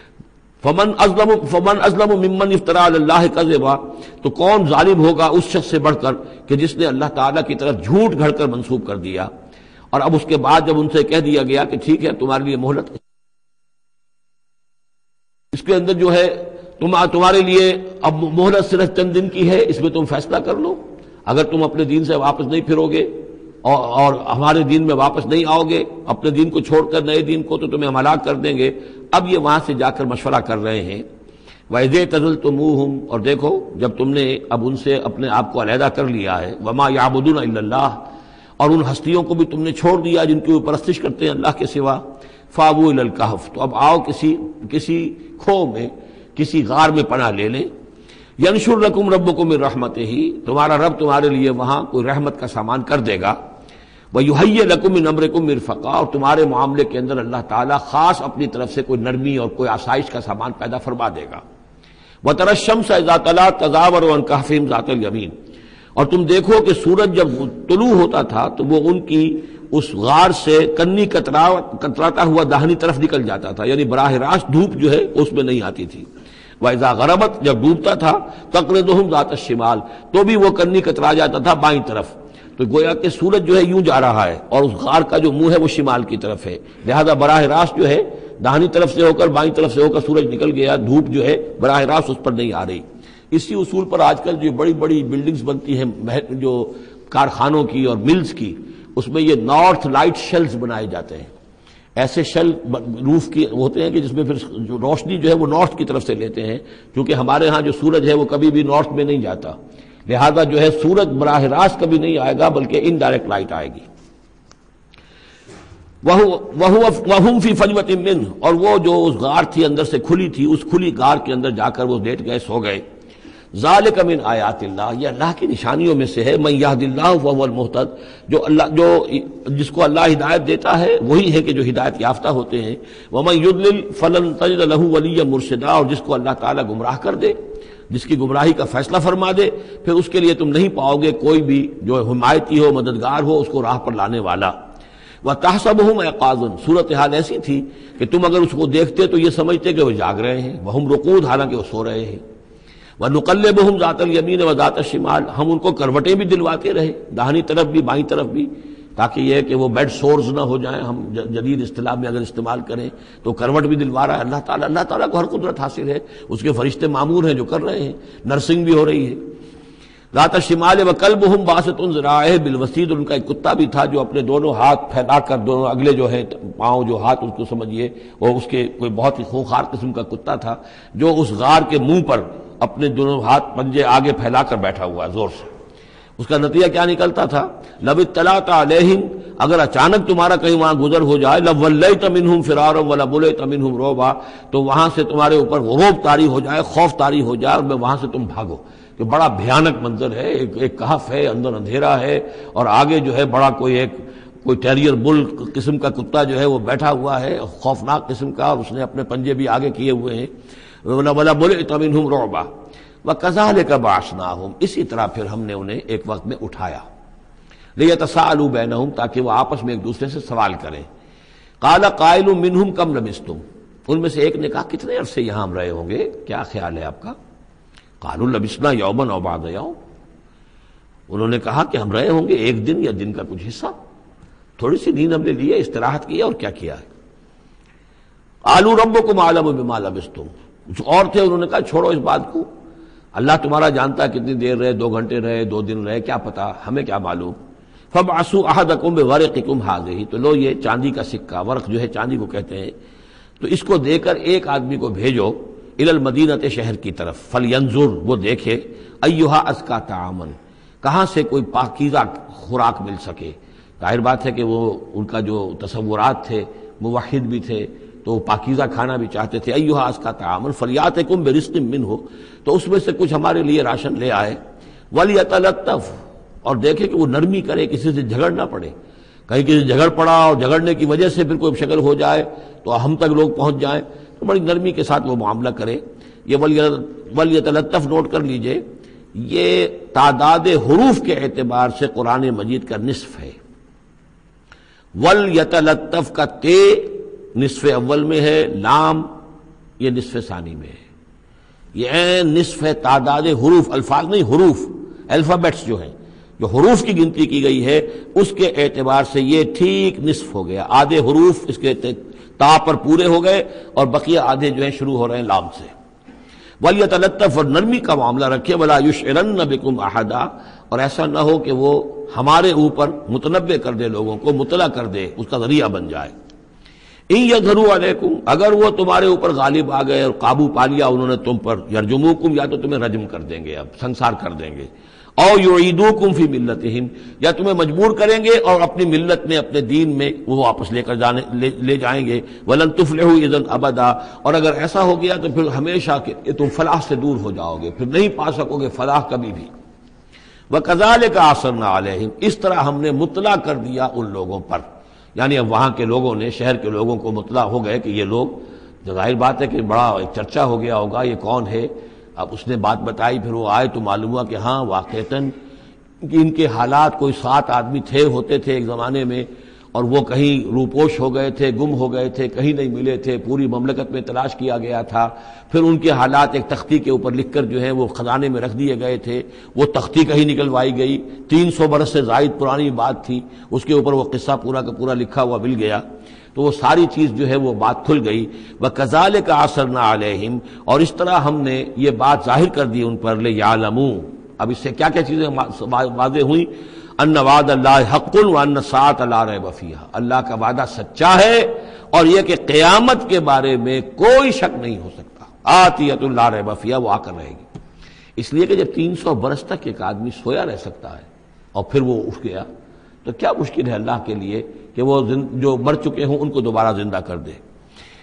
A: فمن ازلم فمن ازلم ممن افترى علی اللہ کذبا، تو کون ظالم ہوگا اس شخص سے بڑھ کر کہ جس نے اللہ تعالیٰ کی طرف جھوٹ گھڑ کر منسوب کر دیا۔ اور اب اس کے بعد جب ان سے کہہ دیا گیا کہ ٹھیک ہے تمہارے لیے مہلت، اس کے اندر جو ہے تم تمہارے لیے اب مہلت صرف چند دن کی ہے، اس میں تم فیصلہ کر لو، اگر تم اپنے دین سے واپس نہیں پھرو گے اور, اور ہمارے دین میں واپس نہیں آؤ گے، اپنے دین کو چھوڑ کر نئے دین کو، تو تمہیں ہم ہلاک کر دیں گے۔ اب یہ وہاں سے جا کر مشورہ کر رہے ہیں، وَإِذْ اعْتَزَلْتُمُوهُمْ، اور دیکھو جب تم نے اب ان سے اپنے آپ کو علیحدہ کر لیا ہے، وَمَا يَعْبُدُونَ إِلَّا اللَّهَ، اور ان ہستیوں کو بھی تم نے چھوڑ دیا جن کی وہ پرستش کرتے ہیں اللہ کے سوا، فَآوُوا إِلَى الْكَهْفِ، تو اب آؤ کسی کسی کھو میں، کسی غار میں پناہ لے لیں، يَنشُرْ لَكُمْ رَبُّكُم مِّن رَحْمَتِهِ، تمہارا رب تمہارے لیے وہاں کوئی رحمت کا سامان کر دے گا، وَيُهَيِّئْ لَكُم مِّنْ أَمْرِكُم مِّرْفَقًا، اور تمہارے معاملے کے اندر اللہ تعالیٰ خاص اپنی طرف سے کوئی نرمی اور کوئی آسائش کا سامان پیدا فرما دے گا۔ وَتَرَى الشَّمْسَ إِذَا طَلَعَت تَزَاوَرُ عَنْ كَهْفِهِمْ ذَاتَ الْيَمِينِ، اور تم دیکھو کہ سورج جب طلوع ہوتا تھا تو وہ ان کی اس غار سے کنی کترا کتراتا ہوا داہنی طرف نکل جاتا تھا، یعنی براہ راست دھوپ جو ہے اس میں نہیں آتی تھی۔ وَإِذَا غَرَبَتْ، جب ڈوبتا تھا، تَقْرِضُهُمْ ذَاتَ الشِّمَالِ، تو بھی وہ کنی کترا جاتا تھا بائیں طرف، تو گویا کہ سورج جو ہے یوں جا رہا ہے اور اس غار کا جو منہ ہے وہ شمال کی طرف ہے، لہذا براہ راست جو ہے داہنی طرف سے ہو کر بائیں طرف سے ہو کر سورج نکل گیا، دھوپ جو ہے براہ راست اس پر نہیں آ رہی۔ اسی اصول پر آج کل جو بڑی بڑی بلڈنگز بنتی ہیں جو کارخانوں کی اور ملز کی، اس میں یہ نارتھ لائٹ شیلز بنائے جاتے ہیں، ایسے شیل روف کی ہوتے ہیں کہ جس میں پھر جو روشنی جو ہے وہ نارتھ کی طرف سے لیتے ہیں، کیونکہ ہمارے ہاں جو سورج ہے وہ کبھی بھی نارتھ میں نہیں جاتا، لہذا جو ہے سورج براہ راست کبھی نہیں آئے گا بلکہ انڈائریکٹ لائٹ آئے گی۔ وَهُمْ فِي فَجْوَةٍ مِّنْهُ، اور وہ جو اس غار تھی اندر سے کھلی تھی، اس کھلی غار کے اندر جا کر وہ لیٹ گئے، سو گئے۔ ذالک من آیات اللہ، یہ اللہ کی نشانیوں میں سے ہے، من یہد اللہ فہو المہتد، جو اللہ جو جس کو اللہ ہدایت دیتا ہے وہی ہے کہ جو ہدایت یافتہ ہوتے ہیں، ومن یضلل فلن تجد لہ ولیا مرشدا، اور جس کو اللہ تعالیٰ گمراہ کر دے، جس کی گمراہی کا فیصلہ فرما دے، پھر اس کے لیے تم نہیں پاؤ گے کوئی بھی جو حمایتی ہو، مددگار ہو، اس کو راہ پر لانے والا۔ وَتَحْسَبُهُمْ أَيْقَاظًا، صورتحال ایسی تھی کہ تم اگر اس کو دیکھتے تو یہ سمجھتے کہ وہ جاگ رہے ہیں، وَهُمْ رُقُودٌ، حالانکہ وہ سو رہے ہیں۔ وَنُقَلِّبُهُمْ ذَاتَ الْيَمِينِ وَذَاتَ الشِّمَالِ، ہم ان کو کروٹیں بھی دلواتے رہے، داہنی طرف بھی بائیں طرف بھی، تاکہ یہ کہ وہ بیڈ سورز نہ ہو جائیں، ہم جدید اصطلاح میں اگر استعمال کریں تو کروٹ بھی دلوا رہا ہے اللہ تعالیٰ۔ اللہ تعالیٰ کو ہر قدرت حاصل ہے، اس کے فرشتے معمور ہیں جو کر رہے ہیں، نرسنگ بھی ہو رہی ہے۔ ذات الشمال وکلبہم باسط ذراعہ بالوسید، ان کا ایک کتا بھی تھا جو اپنے دونوں ہاتھ پھیلا کر، دونوں اگلے جو ہے پاؤں جو ہاتھ اس کو سمجھیے، وہ اس کے کوئی بہت ہی خوخار قسم کا کتا تھا جو اس غار کے منہ پر اپنے دونوں ہاتھ پنجے آگے پھیلا کر بیٹھا ہوا ہے زور سے۔ اس کا نتیجہ کیا نکلتا تھا؟ لو اطلعت علیہم، اگر اچانک تمہارا کہیں وہاں گزر ہو جائے، لولیت منہم فرارا ولملیت منہم رعبا، تو وہاں سے تمہارے اوپر غروب طاری ہو جائے، خوف طاری ہو جائے، اور میں وہاں سے تم بھاگو، کہ بڑا بھیانک منظر ہے، ایک ایک کہف ہے، اندر اندھیرا ہے، اور آگے جو ہے بڑا کوئی ایک کوئی ٹیریئر بل قسم کا کتا جو ہے وہ بیٹھا ہوا ہے، خوفناک قسم کا، اور اس نے اپنے پنجے بھی آگے کیے ہوئے ہیں۔ وَلَمُلِئْتَ مِنْهُمْ رُعْبًا وَكَذَلِكَ بَعَثْنَاهُمْ، اسی طرح پھر ہم نے انہیں ایک وقت میں اٹھایا، لِيَتَسَاءَلُوا بَيْنَهُمْ، تاکہ وہ آپس میں ایک دوسرے سے سوال کریں۔ قَالَ قَائِلٌ مِّنْهُمْ كَمْ لَبِثْتُمْ، ان میں سے ایک نے کہا کتنے عرصے یہاں ہم رہے ہوں گے، کیا خیال ہے آپ کا؟ قَالُوا لَبِثْنَا يَوْمًا أَوْ بَعْضَ يَوْمٍ، انہوں نے کہا کہ ہم رہے ہوں گے ایک دن یا دن کا کچھ حصہ، تھوڑی سی نیند ہم نے لی ہے، استراحت کی ہے، اور کیا کیا ہے۔ قَالُوا رَبُّكُمْ أَعْلَمُ بِمَا لَبِثْتُمْ، کچھ اور تھے، انہوں نے کہا چھوڑو اس بات کو، اللہ تمہارا جانتا ہے کتنی دیر رہے، دو گھنٹے رہے، دو دن رہے، کیا پتا، ہمیں کیا معلوم۔ فَابْعَثُوا أَحَدَكُمْ بِوَرِقِكُمْ هَٰذِهِ، تو لو یہ چاندی کا سکہ، ورق جو ہے چاندی کو کہتے ہیں، تو اس کو دے کر ایک آدمی کو بھیجو الی المدینہ، شہر کی طرف، فَلْيَنظُرْ، وہ دیکھے، أَيُّهَا أَزْكَىٰ طَعَامًا، کہاں سے کوئی پاکیزہ خوراک مل سکے۔ ظاہر بات ہے کہ وہ ان کا جو تصورات تھے، موحد بھی تھے تو وہ پاکیزہ کھانا بھی چاہتے تھے۔ أَيُّهَا أَزْكَىٰ طَعَامًا فَلْيَأْتِكُم بِرِزْقٍ مِّنْهُ، تو اس میں سے کچھ ہمارے لیے راشن لے آئے۔ وَلْيَتَلَطَّفْ، اور دیکھے کہ وہ نرمی کرے، کسی سے جھگڑ نہ پڑے، کہیں کسی سے جھگڑ پڑا اور جھگڑنے کی وجہ سے پھر کوئی شکل ہو جائے تو ہم تک لوگ پہنچ جائیں، تو بڑی نرمی کے ساتھ وہ معاملہ کرے۔ یہ ولیتلطف نوٹ کر لیجئے، یہ تعداد حروف کے اعتبار سے قرآن مجید کا نصف ہے۔ ولیتلطف کا تے نصف اول میں ہے، لام یہ نصف ثانی میں ہے، یہ نصف ہے تعداد حروف، الفاظ نہیں، حروف، الفابیٹس جو ہیں، جو حروف کی گنتی کی گئی ہے اس کے اعتبار سے یہ ٹھیک نصف ہو گیا، آدھے حروف اس کے تا پر پورے ہو گئے اور بقیہ آدھے جو ہیں شروع ہو رہے ہیں لام سے۔ وَلْيَتَلَطَّفْ، اور نرمی کا معاملہ رکھے، وَلَا يُشْعِرَنَّ بِكُمْ أَحَدًا، اور ایسا نہ ہو کہ وہ ہمارے اوپر متنبع کر دے، لوگوں کو مطلع کر دے، اس کا ذریعہ بن جائے۔ إِن يَظْهَرُوا عَلَيْكُمْ، اگر وہ تمہارے اوپر غالب آ گئے اور قابو پا لیا انہوں نے تم پر، يَرْجُمُوكُمْ، یا تو تمہیں رجم کر دیں گے، اب سنسار کر دیں گے، او یعیدوکم فی ملتہم، یا تمہیں مجبور کریں گے اور اپنی ملت میں، اپنے دین میں وہ واپس لے کر جانے لے, لے جائیں گے۔ ولن تفلحوا اذا ابدا، اور اگر ایسا ہو گیا تو پھر ہمیشہ کہ تم فلاح سے دور ہو جاؤ گے، پھر نہیں پا سکو گے فلاح کبھی بھی۔ وکذالک اثرنا علیہم، اس طرح ہم نے مطلع کر دیا ان لوگوں پر، یعنی اب وہاں کے لوگوں نے، شہر کے لوگوں کو مطلع ہو گئے کہ یہ لوگ، ظاہر بات ہے کہ بڑا ایک چرچا ہو گیا ہوگا یہ کون ہے۔ اب اس نے بات بتائی، پھر وہ آئے تو معلوم ہوا کہ ہاں واقعتاً کہ ان کے حالات، کوئی سات آدمی تھے، ہوتے تھے ایک زمانے میں، اور وہ کہیں روپوش ہو گئے تھے، گم ہو گئے تھے، کہیں نہیں ملے تھے، پوری مملکت میں تلاش کیا گیا تھا، پھر ان کے حالات ایک تختی کے اوپر لکھ کر جو ہے وہ خزانے میں رکھ دیے گئے تھے، وہ تختی کہیں نکلوائی گئی، تین سو برس سے زائد پرانی بات تھی، اس کے اوپر وہ قصہ پورا کا پورا لکھا ہوا مل گیا، تو وہ ساری چیز جو ہے وہ بات کھل گئی۔ وَكَذَلِكَ أَثَرْنَا عَلَيْهِمْ، اور اس طرح ہم نے یہ بات ظاہر کر دی ان پر، لِيَعْلَمُوا، اب اس سے کیا کیا چیزیں واضح ہوئیں، ان وعد اللہ حق وان الساعۃ لا ریب فیہا، اللہ کا وعدہ سچا ہے اور یہ کہ قیامت کے بارے میں کوئی شک نہیں ہو سکتا، آتیۃ لا ریب فیہا، وہ آ کر رہے گی۔ اس لیے کہ جب تین سو برس تک ایک آدمی سویا رہ سکتا ہے اور پھر وہ اٹھ گیا تو کیا مشکل ہے اللہ کے لیے کہ وہ جو مر چکے ہوں ان کو دوبارہ زندہ کر دے۔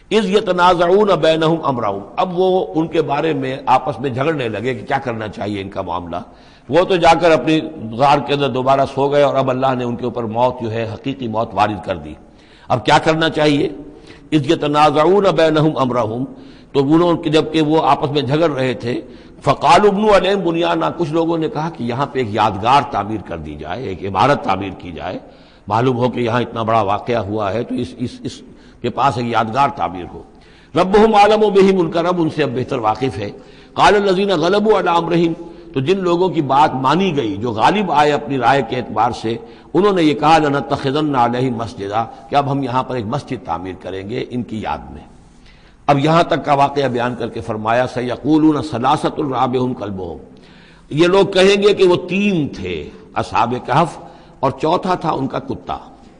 A: اذ یتنازعون بینہم امرہم، اب وہ ان کے بارے میں آپس میں جھگڑنے لگے کہ کیا کرنا چاہیے ان کا معاملہ. وہ تو جا کر اپنی غار کے اندر دوبارہ سو گئے اور اب اللہ نے ان کے اوپر موت جو ہے حقیقی موت وارد کر دی. اب کیا کرنا چاہیے؟ اذ یتنازعون بینہم امرہم، تو انہوں نے جب کہ وہ آپس میں جھگڑ رہے تھے، فقالوا ابنوا علیہم بنیانا، کچھ لوگوں نے کہا کہ یہاں پہ ایک یادگار تعمیر کر دی جائے، ایک عمارت تعمیر کی جائے. معلوم ہو کہ یہاں اتنا بڑا واقعہ ہوا ہے تو اس اس اس کے پاس ایک یادگار تعمیر ہو. ربہم عالم بہم، ان کا رب ان سے اب بہتر واقف ہے. قال الذین غلبوا علی امرہم، تو جن لوگوں کی بات مانی گئی، جو غالب آئے اپنی رائے کے اعتبار سے، انہوں نے یہ کہا لنتخذن علیہم مسجدا، کہ اب ہم یہاں پر ایک مسجد تعمیر کریں گے ان کی یاد میں. اب یہاں تک کا واقعہ بیان کر کے فرمایا سیقولون ثلاثۃ رابعہم کلبہم، یہ لوگ کہیں گے کہ وہ تین تھے اصحاب کہف اور چوتھا تھا ان کا کتا.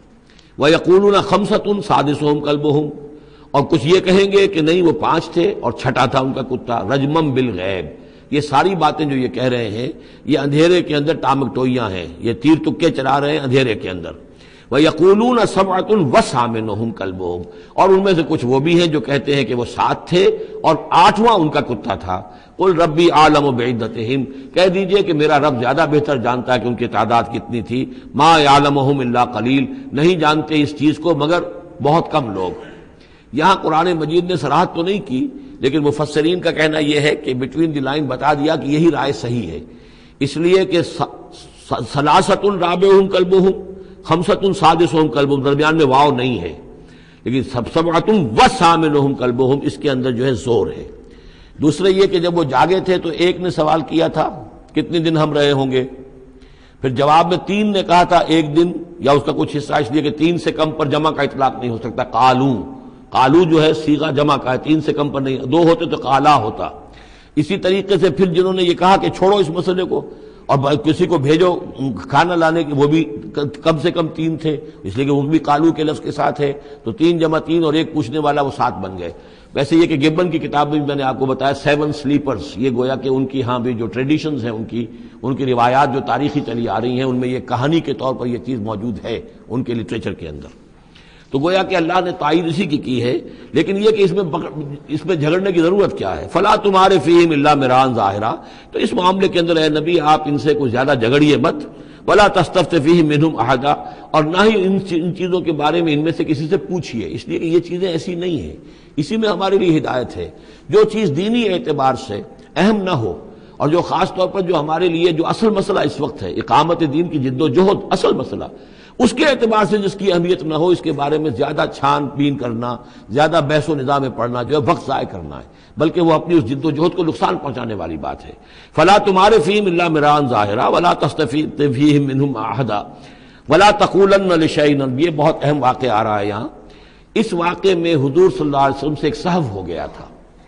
A: ویقولون خمسۃ سادسہم کلبہم، اور کچھ یہ کہیں گے کہ نہیں وہ پانچ تھے اور چھٹا تھا ان کا کتا. رجمم بالغیب، یہ ساری باتیں جو یہ کہہ رہے ہیں یہ اندھیرے کے اندر ٹامک ٹوئیاں ہیں، یہ تیر تکے چلا رہے ہیں اندھیرے کے اندر. وَيَقُولُونَ سَبْعَةٌ وَثَامِنُهُمْ كَلْبُهُمْ، اور ان میں سے کچھ وہ بھی ہیں جو کہتے ہیں کہ وہ سات تھے اور آٹھواں ان کا کتا تھا. قُلْ رَبِّي أَعْلَمُ بِعِدَّتِهِمْ، کہہ دیجئے کہ میرا رب زیادہ بہتر جانتا ہے کہ ان کی تعداد کتنی تھی. مَا يَعْلَمُهُمْ إِلَّا قَلِيلٌ، نہیں جانتے اس چیز کو مگر بہت کم لوگ. یہاں قرآن مجید نے صراحت تو نہیں کی، لیکن مفسرین کا کہنا یہ ہے کہ بٹوین دی لائن بتا دیا کہ یہی رائے صحیح ہے، اس لیے کہ ثلاثۃ رابعہم کلبہم، خمسۃ سادسہم کلبہم، درمیان میں واو نہیں ہے، لیکن سب سبعۃ وثامنہم کلبہم اس کے اندر جو ہے زور ہے. دوسرے یہ کہ جب وہ جاگے تھے تو ایک نے سوال کیا تھا کتنے دن ہم رہے ہوں گے، پھر جواب میں تین نے کہا تھا ایک دن یا اس کا کچھ حصہ، اس لیے کہ تین سے کم پر جمع کا اطلاق نہیں ہو سکتا. قالو، قالو جو ہے صیغہ جمع کا ہے، تین سے کم پر نہیں، دو ہوتے تو قالا ہوتا. اسی طریقے سے پھر جنہوں نے یہ کہا کہ چھوڑو اس مسئلے کو اور کسی کو بھیجو کھانا لانے کی، وہ بھی کم سے کم تین تھے، اس لیے کہ وہ بھی قالو کے لفظ کے ساتھ ہے، تو تین جمع تین اور ایک پوچھنے والا، وہ سات بن گئے. ویسے یہ کہ گبن کی کتاب میں میں نے آپ کو بتایا سیون سلیپرز، یہ گویا کہ ان کی ہاں بھی جو ٹریڈیشنز ہیں، ان کی ان کی روایات جو تاریخی چلی آ رہی ہیں، ان میں یہ کہانی کے طور پر یہ چیز موجود ہے ان کے لٹریچر کے اندر. تو گویا کہ اللہ نے تائید اسی کی کی ہے، لیکن یہ کہ اس میں اس میں جھگڑنے کی ضرورت کیا ہے. فلا تمہارے فیہم الا مران ظاہرا، تو اس معاملے کے اندر اے نبی آپ ان سے کچھ زیادہ جھگڑیے مت. ولا تستفت فیہم منہم احدا، اور نہ ہی ان ان چیزوں کے بارے میں ان میں سے کسی سے پوچھیے، اس لیے کہ یہ چیزیں ایسی نہیں ہیں. اسی میں ہمارے لیے ہدایت ہے. جو چیز دینی اعتبار سے اہم نہ ہو، اور جو خاص طور پر جو ہمارے لیے جو اصل مسئلہ اس وقت ہے، اقامت دین کی جد و جہد اصل مسئلہ، اس کے اعتبار سے جس کی اہمیت نہ ہو، اس کے بارے میں زیادہ چھان بین کرنا، زیادہ بحث و نظام میں پڑھنا جو ہے وقت ضائع کرنا ہے، بلکہ وہ اپنی اس جد و جہد کو نقصان پہنچانے والی بات ہے. فلا تمہارے فیہم الا مران ظاہرا ولا تستفت فیہم منہم احدا ولا تقولن لشیء، یہ بہت اہم واقعہ آ رہا ہے یہاں. اس واقعے میں حضور صلی اللہ علیہ وسلم سے ایک سہو ہو گیا تھا.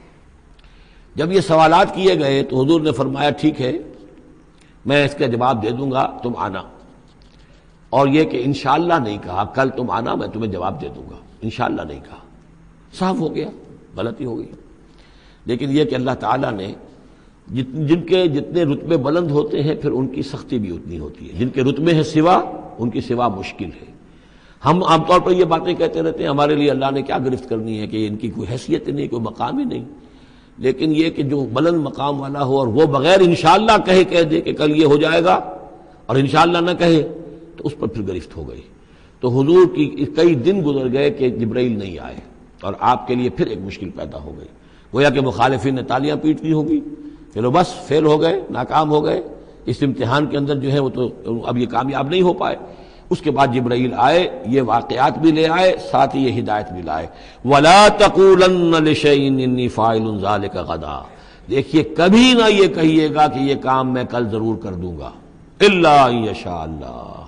A: جب یہ سوالات کیے گئے تو حضور نے فرمایا ٹھیک ہے میں اس کا جواب دے دوں گا، تم آنا. اور یہ کہ انشاءاللہ نہیں کہا، کل تم آنا میں تمہیں جواب دے دوں گا، انشاءاللہ نہیں کہا. صاف ہو گیا، غلطی ہو گئی. لیکن یہ کہ اللہ تعالیٰ نے جن کے جتنے رتبے بلند ہوتے ہیں پھر ان کی سختی بھی اتنی ہوتی ہے. جن کے رتبے ہیں سوا، ان کی سوا مشکل ہے. ہم عام طور پر یہ باتیں کہتے رہتے ہیں ہمارے لیے اللہ نے کیا گرفت کرنی ہے کہ ان کی کوئی حیثیت نہیں، کوئی مقام ہی نہیں. لیکن یہ کہ جو بلند مقام والا ہو اور وہ بغیر انشاءاللہ کہے کہہ دے کہ کل یہ ہو جائے گا اور انشاءاللہ نہ کہے تو اس پر پھر گرفت ہو گئی. تو حضور کی کئی دن گزر گئے کہ جبرائیل نہیں آئے اور آپ کے لیے پھر ایک مشکل پیدا ہو گئی. گویا کہ مخالفین نے تالیاں پیٹنی ہوگی، چلو بس فیل ہو گئے، ناکام ہو گئے اس امتحان کے اندر جو ہے وہ تو اب یہ کامیاب نہیں ہو پائے. اس کے بعد جبرائیل آئے، یہ واقعات بھی لے آئے، ساتھ ہی یہ ہدایت بھی لائے. وَلَا تَقُولَنَّ لِشَيْءٍ إِنِّي فَاعِلٌ ذَلِكَ غَدًا، دیکھیے کبھی نہ یہ کہیے گا کہ یہ کام میں کل ضرور کر دوں گا، إِلَّا أَن يَشَاءَ اللَّهُ،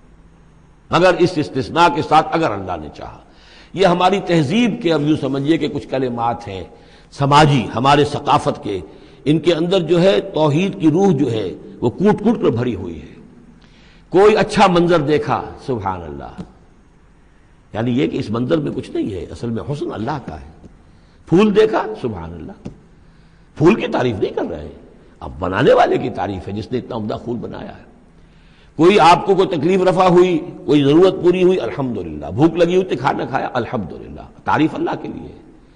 A: مگر اس استثناء کے ساتھ اگر اللہ نے چاہا. یہ ہماری تہذیب کے اب یوں سمجھیے کہ کچھ کلمات ہیں سماجی، ہمارے ثقافت کے، ان کے اندر جو ہے توحید کی روح جو ہے وہ کوٹ کوٹ کر بھری ہوئی ہے. کوئی اچھا منظر دیکھا سبحان اللہ، یعنی یہ کہ اس منظر میں کچھ نہیں ہے، اصل میں حسن اللہ کا ہے. پھول دیکھا سبحان اللہ، پھول کی تعریف نہیں کر رہے، اب بنانے والے کی تعریف ہے جس نے اتنا عمدہ پھول بنایا ہے. کوئی آپ کو کوئی تکلیف رفع ہوئی، کوئی ضرورت پوری ہوئی الحمدللہ، بھوک لگی ہوئی تو کھانا کھایا الحمدللہ، تعریف اللہ کے لیے.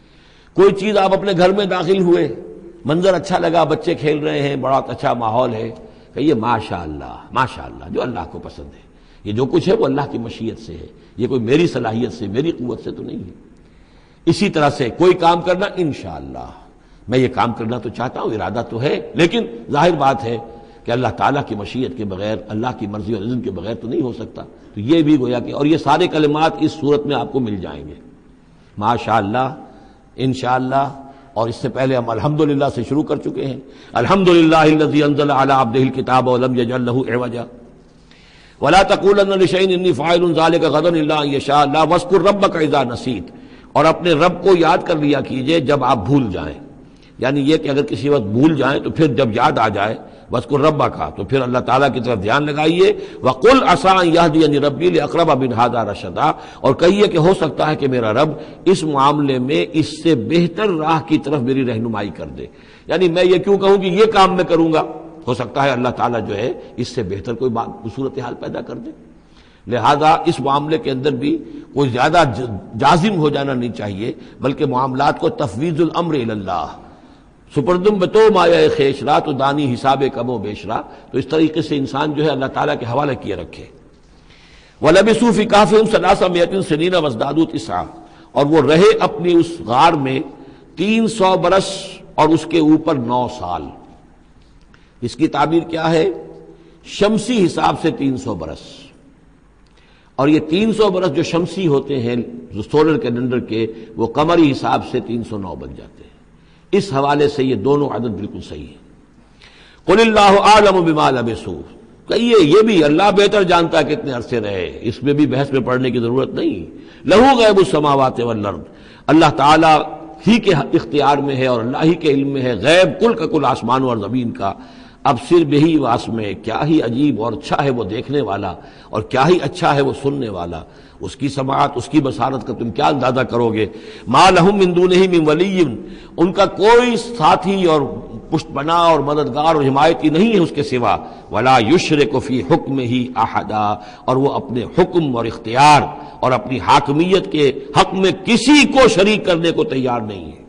A: کوئی چیز آپ اپنے گھر میں داخل ہوئے، منظر اچھا لگا، بچے کھیل رہے ہیں، بڑا اچھا ماحول ہے، کہیے ماشاء اللہ ماشاء اللہ، جو اللہ کو پسند ہے، یہ جو کچھ ہے وہ اللہ کی مشیت سے ہے، یہ کوئی میری صلاحیت سے میری قوت سے تو نہیں ہے۔ اسی طرح سے کوئی کام کرنا، انشاءاللہ میں یہ کام کرنا تو چاہتا ہوں، ارادہ تو ہے، لیکن ظاہر بات ہے کہ اللہ تعالیٰ کی مشیت کے بغیر، اللہ کی مرضی اور اذن کے بغیر تو نہیں ہو سکتا۔ تو یہ بھی گویا کہ، اور یہ سارے کلمات اس صورت میں آپ کو مل جائیں گے، ماشاءاللہ، انشاءاللہ، اور اس سے پہلے ہم الحمدللہ سے شروع کر چکے ہیں۔ الحمدللہ الذی انزل علی عبدہ الکتاب ولم یجعل لہ عوجا ولا تقولن لشیء انی فاعل ذلک غدا الا ان یشاء اللہ واذکر ربک اذا نسیت، اور اپنے رب کو یاد کر لیا کیجئے جب آپ بھول جائیں، یعنی یہ کہ اگر کسی وقت بھول جائیں تو پھر جب یاد آ جائے وَاذْكُرْ رَبَّكَ، تو پھر اللہ تعالیٰ کی طرف دھیان لگائیے۔ وَقُلْ عَسَىٰ أَن يَهْدِيَنِي رَبِّي لِأَقْرَبَ مِنْ هَٰذَا رَشَدًا، اور کہیے کہ ہو سکتا ہے کہ میرا رب اس معاملے میں اس سے بہتر راہ کی طرف میری رہنمائی کر دے، یعنی میں یہ کیوں کہوں کہ یہ کام میں کروں گا، ہو سکتا ہے اللہ تعالیٰ جو ہے اس سے بہتر کوئی بات صورتحال پیدا کر دے۔ لہذا اس معاملے کے اندر بھی کوئی زیادہ جازم ہو جانا نہیں چاہیے، بلکہ معاملات کو تفویض الامر الی اللہ، سپردم بتو مایا خیشرا تو دانی حساب کم و بیشرا، تو اس طریقے سے انسان جو ہے اللہ تعالیٰ کے حوالے کیے رکھے۔ وَلَبِثُوا فِي كَهْفِهِمْ ثَلَاثَ مِائَةٍ سِنِينَ وَازْدَادُوا تِسْعًا، اور وہ رہے اپنی اس غار میں تین سو برس اور اس کے اوپر نو سال۔ اس کی تعبیر کیا ہے؟ شمسی حساب سے تین سو برس، اور یہ تین سو برس جو شمسی ہوتے ہیں جو سولر کیلنڈر کے، وہ قمری حساب سے تین سو نو بن جاتے ہیں۔ اس حوالے سے یہ دونوں عدد بالکل صحیح ہے۔ قل اللہ اعلم بما لبثوا، کہیے یہ بھی اللہ بہتر جانتا ہے کتنے عرصے رہے، اس میں بھی بحث میں پڑھنے کی ضرورت نہیں۔ لہو غیب السماوات والارض، اللہ تعالیٰ ہی کے اختیار میں ہے اور اللہ ہی کے علم میں ہے غیب کل کا کل آسمانوں اور زمین کا۔ اب صرف بہی واس میں، کیا ہی عجیب اور اچھا ہے وہ دیکھنے والا، اور کیا ہی اچھا ہے وہ سننے والا، اس کی سماعت، اس کی بصارت کا تم کیا اندازہ کرو گے۔ ما لہم من دونہ من ولی، ان کا کوئی ساتھی اور پشت بنا اور مددگار اور حمایتی نہیں ہے اس کے سوا۔ ولا یشرک فی حکمہ احدا، اور وہ اپنے حکم اور اختیار اور اپنی حاکمیت کے حق میں کسی کو شریک کرنے کو تیار نہیں ہے۔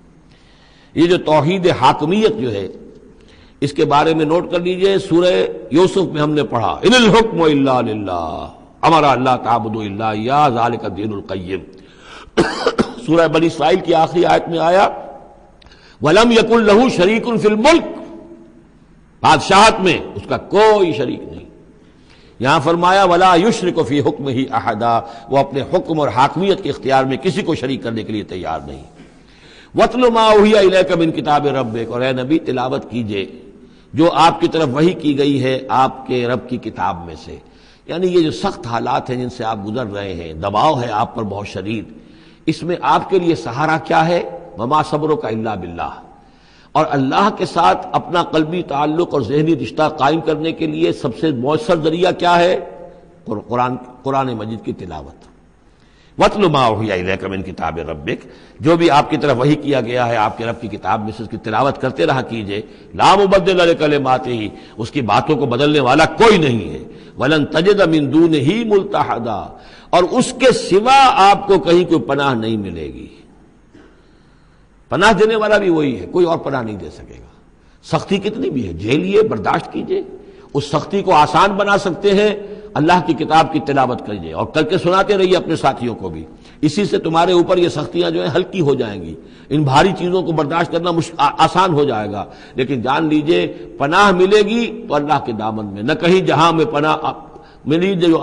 A: یہ جو توحید حاکمیت جو ہے، اس کے بارے میں نوٹ کر لیجئے، سورہ یوسف میں ہم نے پڑھا ان الحکم الا للہ امر اللہ تعبدوا الا ایاہ ذالک الدین القیم۔ سورہ بنی اسرائیل کی آخری آیت میں آیا وَلَمْ يَكُنْ لَهُ شَرِيكٌ فِي الْمُلْكِ، بادشاہت میں اس کا کوئی شریک نہیں۔ یہاں فرمایا وَلَا يُشْرِكُ فِي حُكْمِهِ أَحَدًا، وہ اپنے حکم اور حاکمیت کے اختیار میں کسی کو شریک کرنے کے لیے تیار نہیں۔ وَاتْلُ مَا أُوحِيَ إِلَيْكَ مِن كِتَابِ رَبِّكَ، اور اے نبی تلاوت کیجئے جو آپ کی طرف وحی کی گئی ہے آپ کے رب کی کتاب میں سے، یعنی یہ جو سخت حالات ہیں جن سے آپ گزر رہے ہیں، دباؤ ہے آپ پر بہت شدید، اس میں آپ کے لیے سہارا کیا ہے؟ وما صبرک الا باللہ، اور اللہ کے ساتھ اپنا قلبی تعلق اور ذہنی رشتہ قائم کرنے کے لیے سب سے مؤثر ذریعہ کیا ہے؟ قرآن قرآن مجید کی تلاوت۔ وَاتْلُ مَا أُوحِيَ إِلَيْكَ مِن كِتَابِ رَبِّكَ، جو بھی آپ کی طرف وحی کیا گیا ہے آپ کے رب کی کتاب میں سے، اس کی تلاوت کرتے رہا کیجئے۔ لا مبدل لکلماتہ، اس کی باتوں کو بدلنے والا کوئی نہیں ہے۔ وَلَن تَجِدَ مِن دُونِهِ مُلْتَحَدًا، اور اس کے سوا آپ کو کہیں کوئی پناہ نہیں ملے گی۔ پناہ دینے والا بھی وہی ہے، کوئی اور پناہ نہیں دے سکے گا۔ سختی کتنی بھی ہے جھیلیے، برداشت کیجئے، اس سختی کو آسان بنا سکتے ہیں اللہ کی کتاب کی تلاوت کیجئے اور کر کے سناتے رہیے اپنے ساتھیوں کو بھی، اسی سے تمہارے اوپر یہ سختیاں جو ہیں ہلکی ہو جائیں گی، ان بھاری چیزوں کو برداشت کرنا آسان ہو جائے گا۔ لیکن جان لیجئے پناہ ملے گی تو اللہ کے دامن میں، نہ کہیں جہاں میں پناہ ملی جو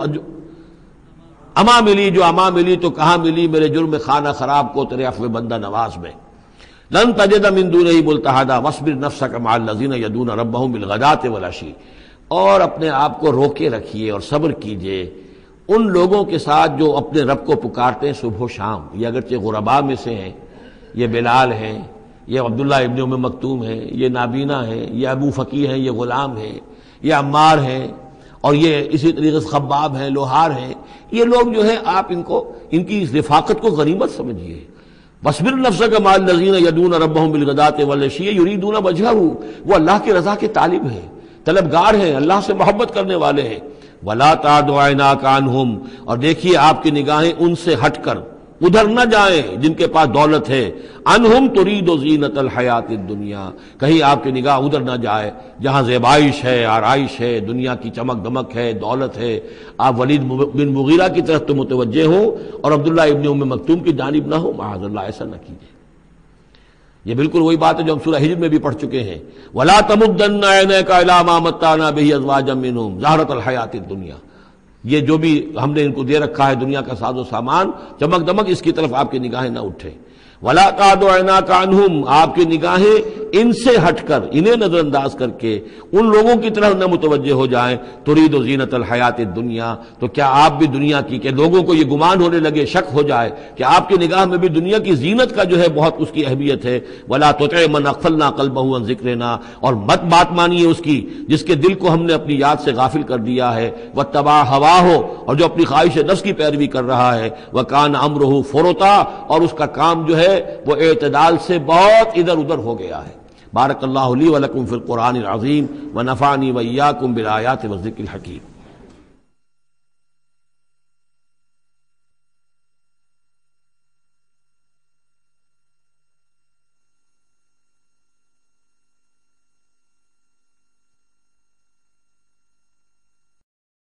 A: اما ملی جو اما ملی تو کہاں ملی میرے جرم خانہ خراب کو تیرے عفو بندہ نواز میں۔ لن تجد من دونہ ملتحدا واصبر نفسک مع الذین یدعون ربهم بالغداۃ والعشی، اور اپنے آپ کو روکے رکھیے اور صبر کیجئے ان لوگوں کے ساتھ جو اپنے رب کو پکارتے ہیں صبح و شام۔ یہ اگرچہ غرباء میں سے ہیں، یہ بلال ہیں، یہ عبداللہ ابن ام مکتوم ہیں، یہ نابینا ہیں، یہ ابو فقی ہیں، یہ غلام ہیں، یہ عمار ہیں، اور یہ اسی طریقے سے خباب ہیں، لوہار ہیں۔ یہ لوگ جو ہیں آپ ان کو، ان کی رفاقت کو غنیمت سمجھیے۔ وَاصْبِرْ نَفْسَكَ مَعَ الَّذِينَ يَدْعُونَ رَبَّهُم بِالْغَدَاۃِ وَالْعَشِيِّ يُرِيدُونَ وَجْهَهُ، وہ اللہ کی رضا کے طالب ہیں، طلبگار ہیں، اللہ سے محبت کرنے والے ہیں۔ وَلَا تَعْدُ عَيْنَاكَ عَنْهُمْ، اور دیکھیے آپ کی نگاہیں ان سے ہٹ کر، ادھر نہ جائیں جن کے پاس دولت ہے، انہم ترید زینت الحیات الدنیا، کہیں آپ کی نگاہ ادھر نہ جائے جہاں زیبائش ہے، آرائش ہے، دنیا کی چمک دمک ہے، دولت ہے، آپ ولید بن مغیرہ کی طرف تو متوجہ ہوں اور عبداللہ ابن ام مکتوم کی جانب نہ ہو، معاذ اللہ ایسا نہ کیجیے۔ یہ بالکل وہی بات ہے جو ہم سورہ ہجر میں بھی پڑھ چکے ہیں، وَلَا تَمُدَّنَّ عَيْنَيْكَ إِلَىٰ مَا مَتَّعْنَا بِهِ أَزْوَاجًا مِّنْهُمْ زَهْرَةَ الْحَيَاةِ الدُّنْيَا، یہ جو بھی ہم نے ان کو دے رکھا ہے دنیا کا ساز و سامان، چمک دمک، اس کی طرف آپ کی نگاہیں نہ اٹھیں۔ وَلَا تَعْدُ عَيْنَاكَ عَنْهُمْ، آپ کی نگاہیں ان سے ہٹ کر، انہیں نظر انداز کر کے ان لوگوں کی طرف نہ متوجہ ہو جائیں، ترید زینت الحیات الدنیا، تو کیا آپ بھی دنیا کی، کہ لوگوں کو یہ گمان ہونے لگے، شک ہو جائے کہ آپ کی نگاہ میں بھی دنیا کی زینت کا جو ہے بہت اس کی اہمیت ہے۔ وَلَا تُطِعْ مَنْ أَغْفَلْنَا قَلْبَهُ عَنْ ذِكْرِنَا، اور مت بات مانیے اس کی جس کے دل کو ہم نے اپنی یاد سے غافل کر دیا ہے، وَاتَّبَعَ هَوَاهُ، اور جو اپنی خواہش نفس کی پیروی کر رہا ہے، وَكَانَ أَمْرُهُ فُرُطًا، اور اس کا کام جو ہے وہ اعتدال سے بہت ادھر ادھر ہو گیا ہے۔ بارک اللہ لی ولکم فی القرآن العظیم ونفعنی وإیاکم بالآیات والذکر الحکیم۔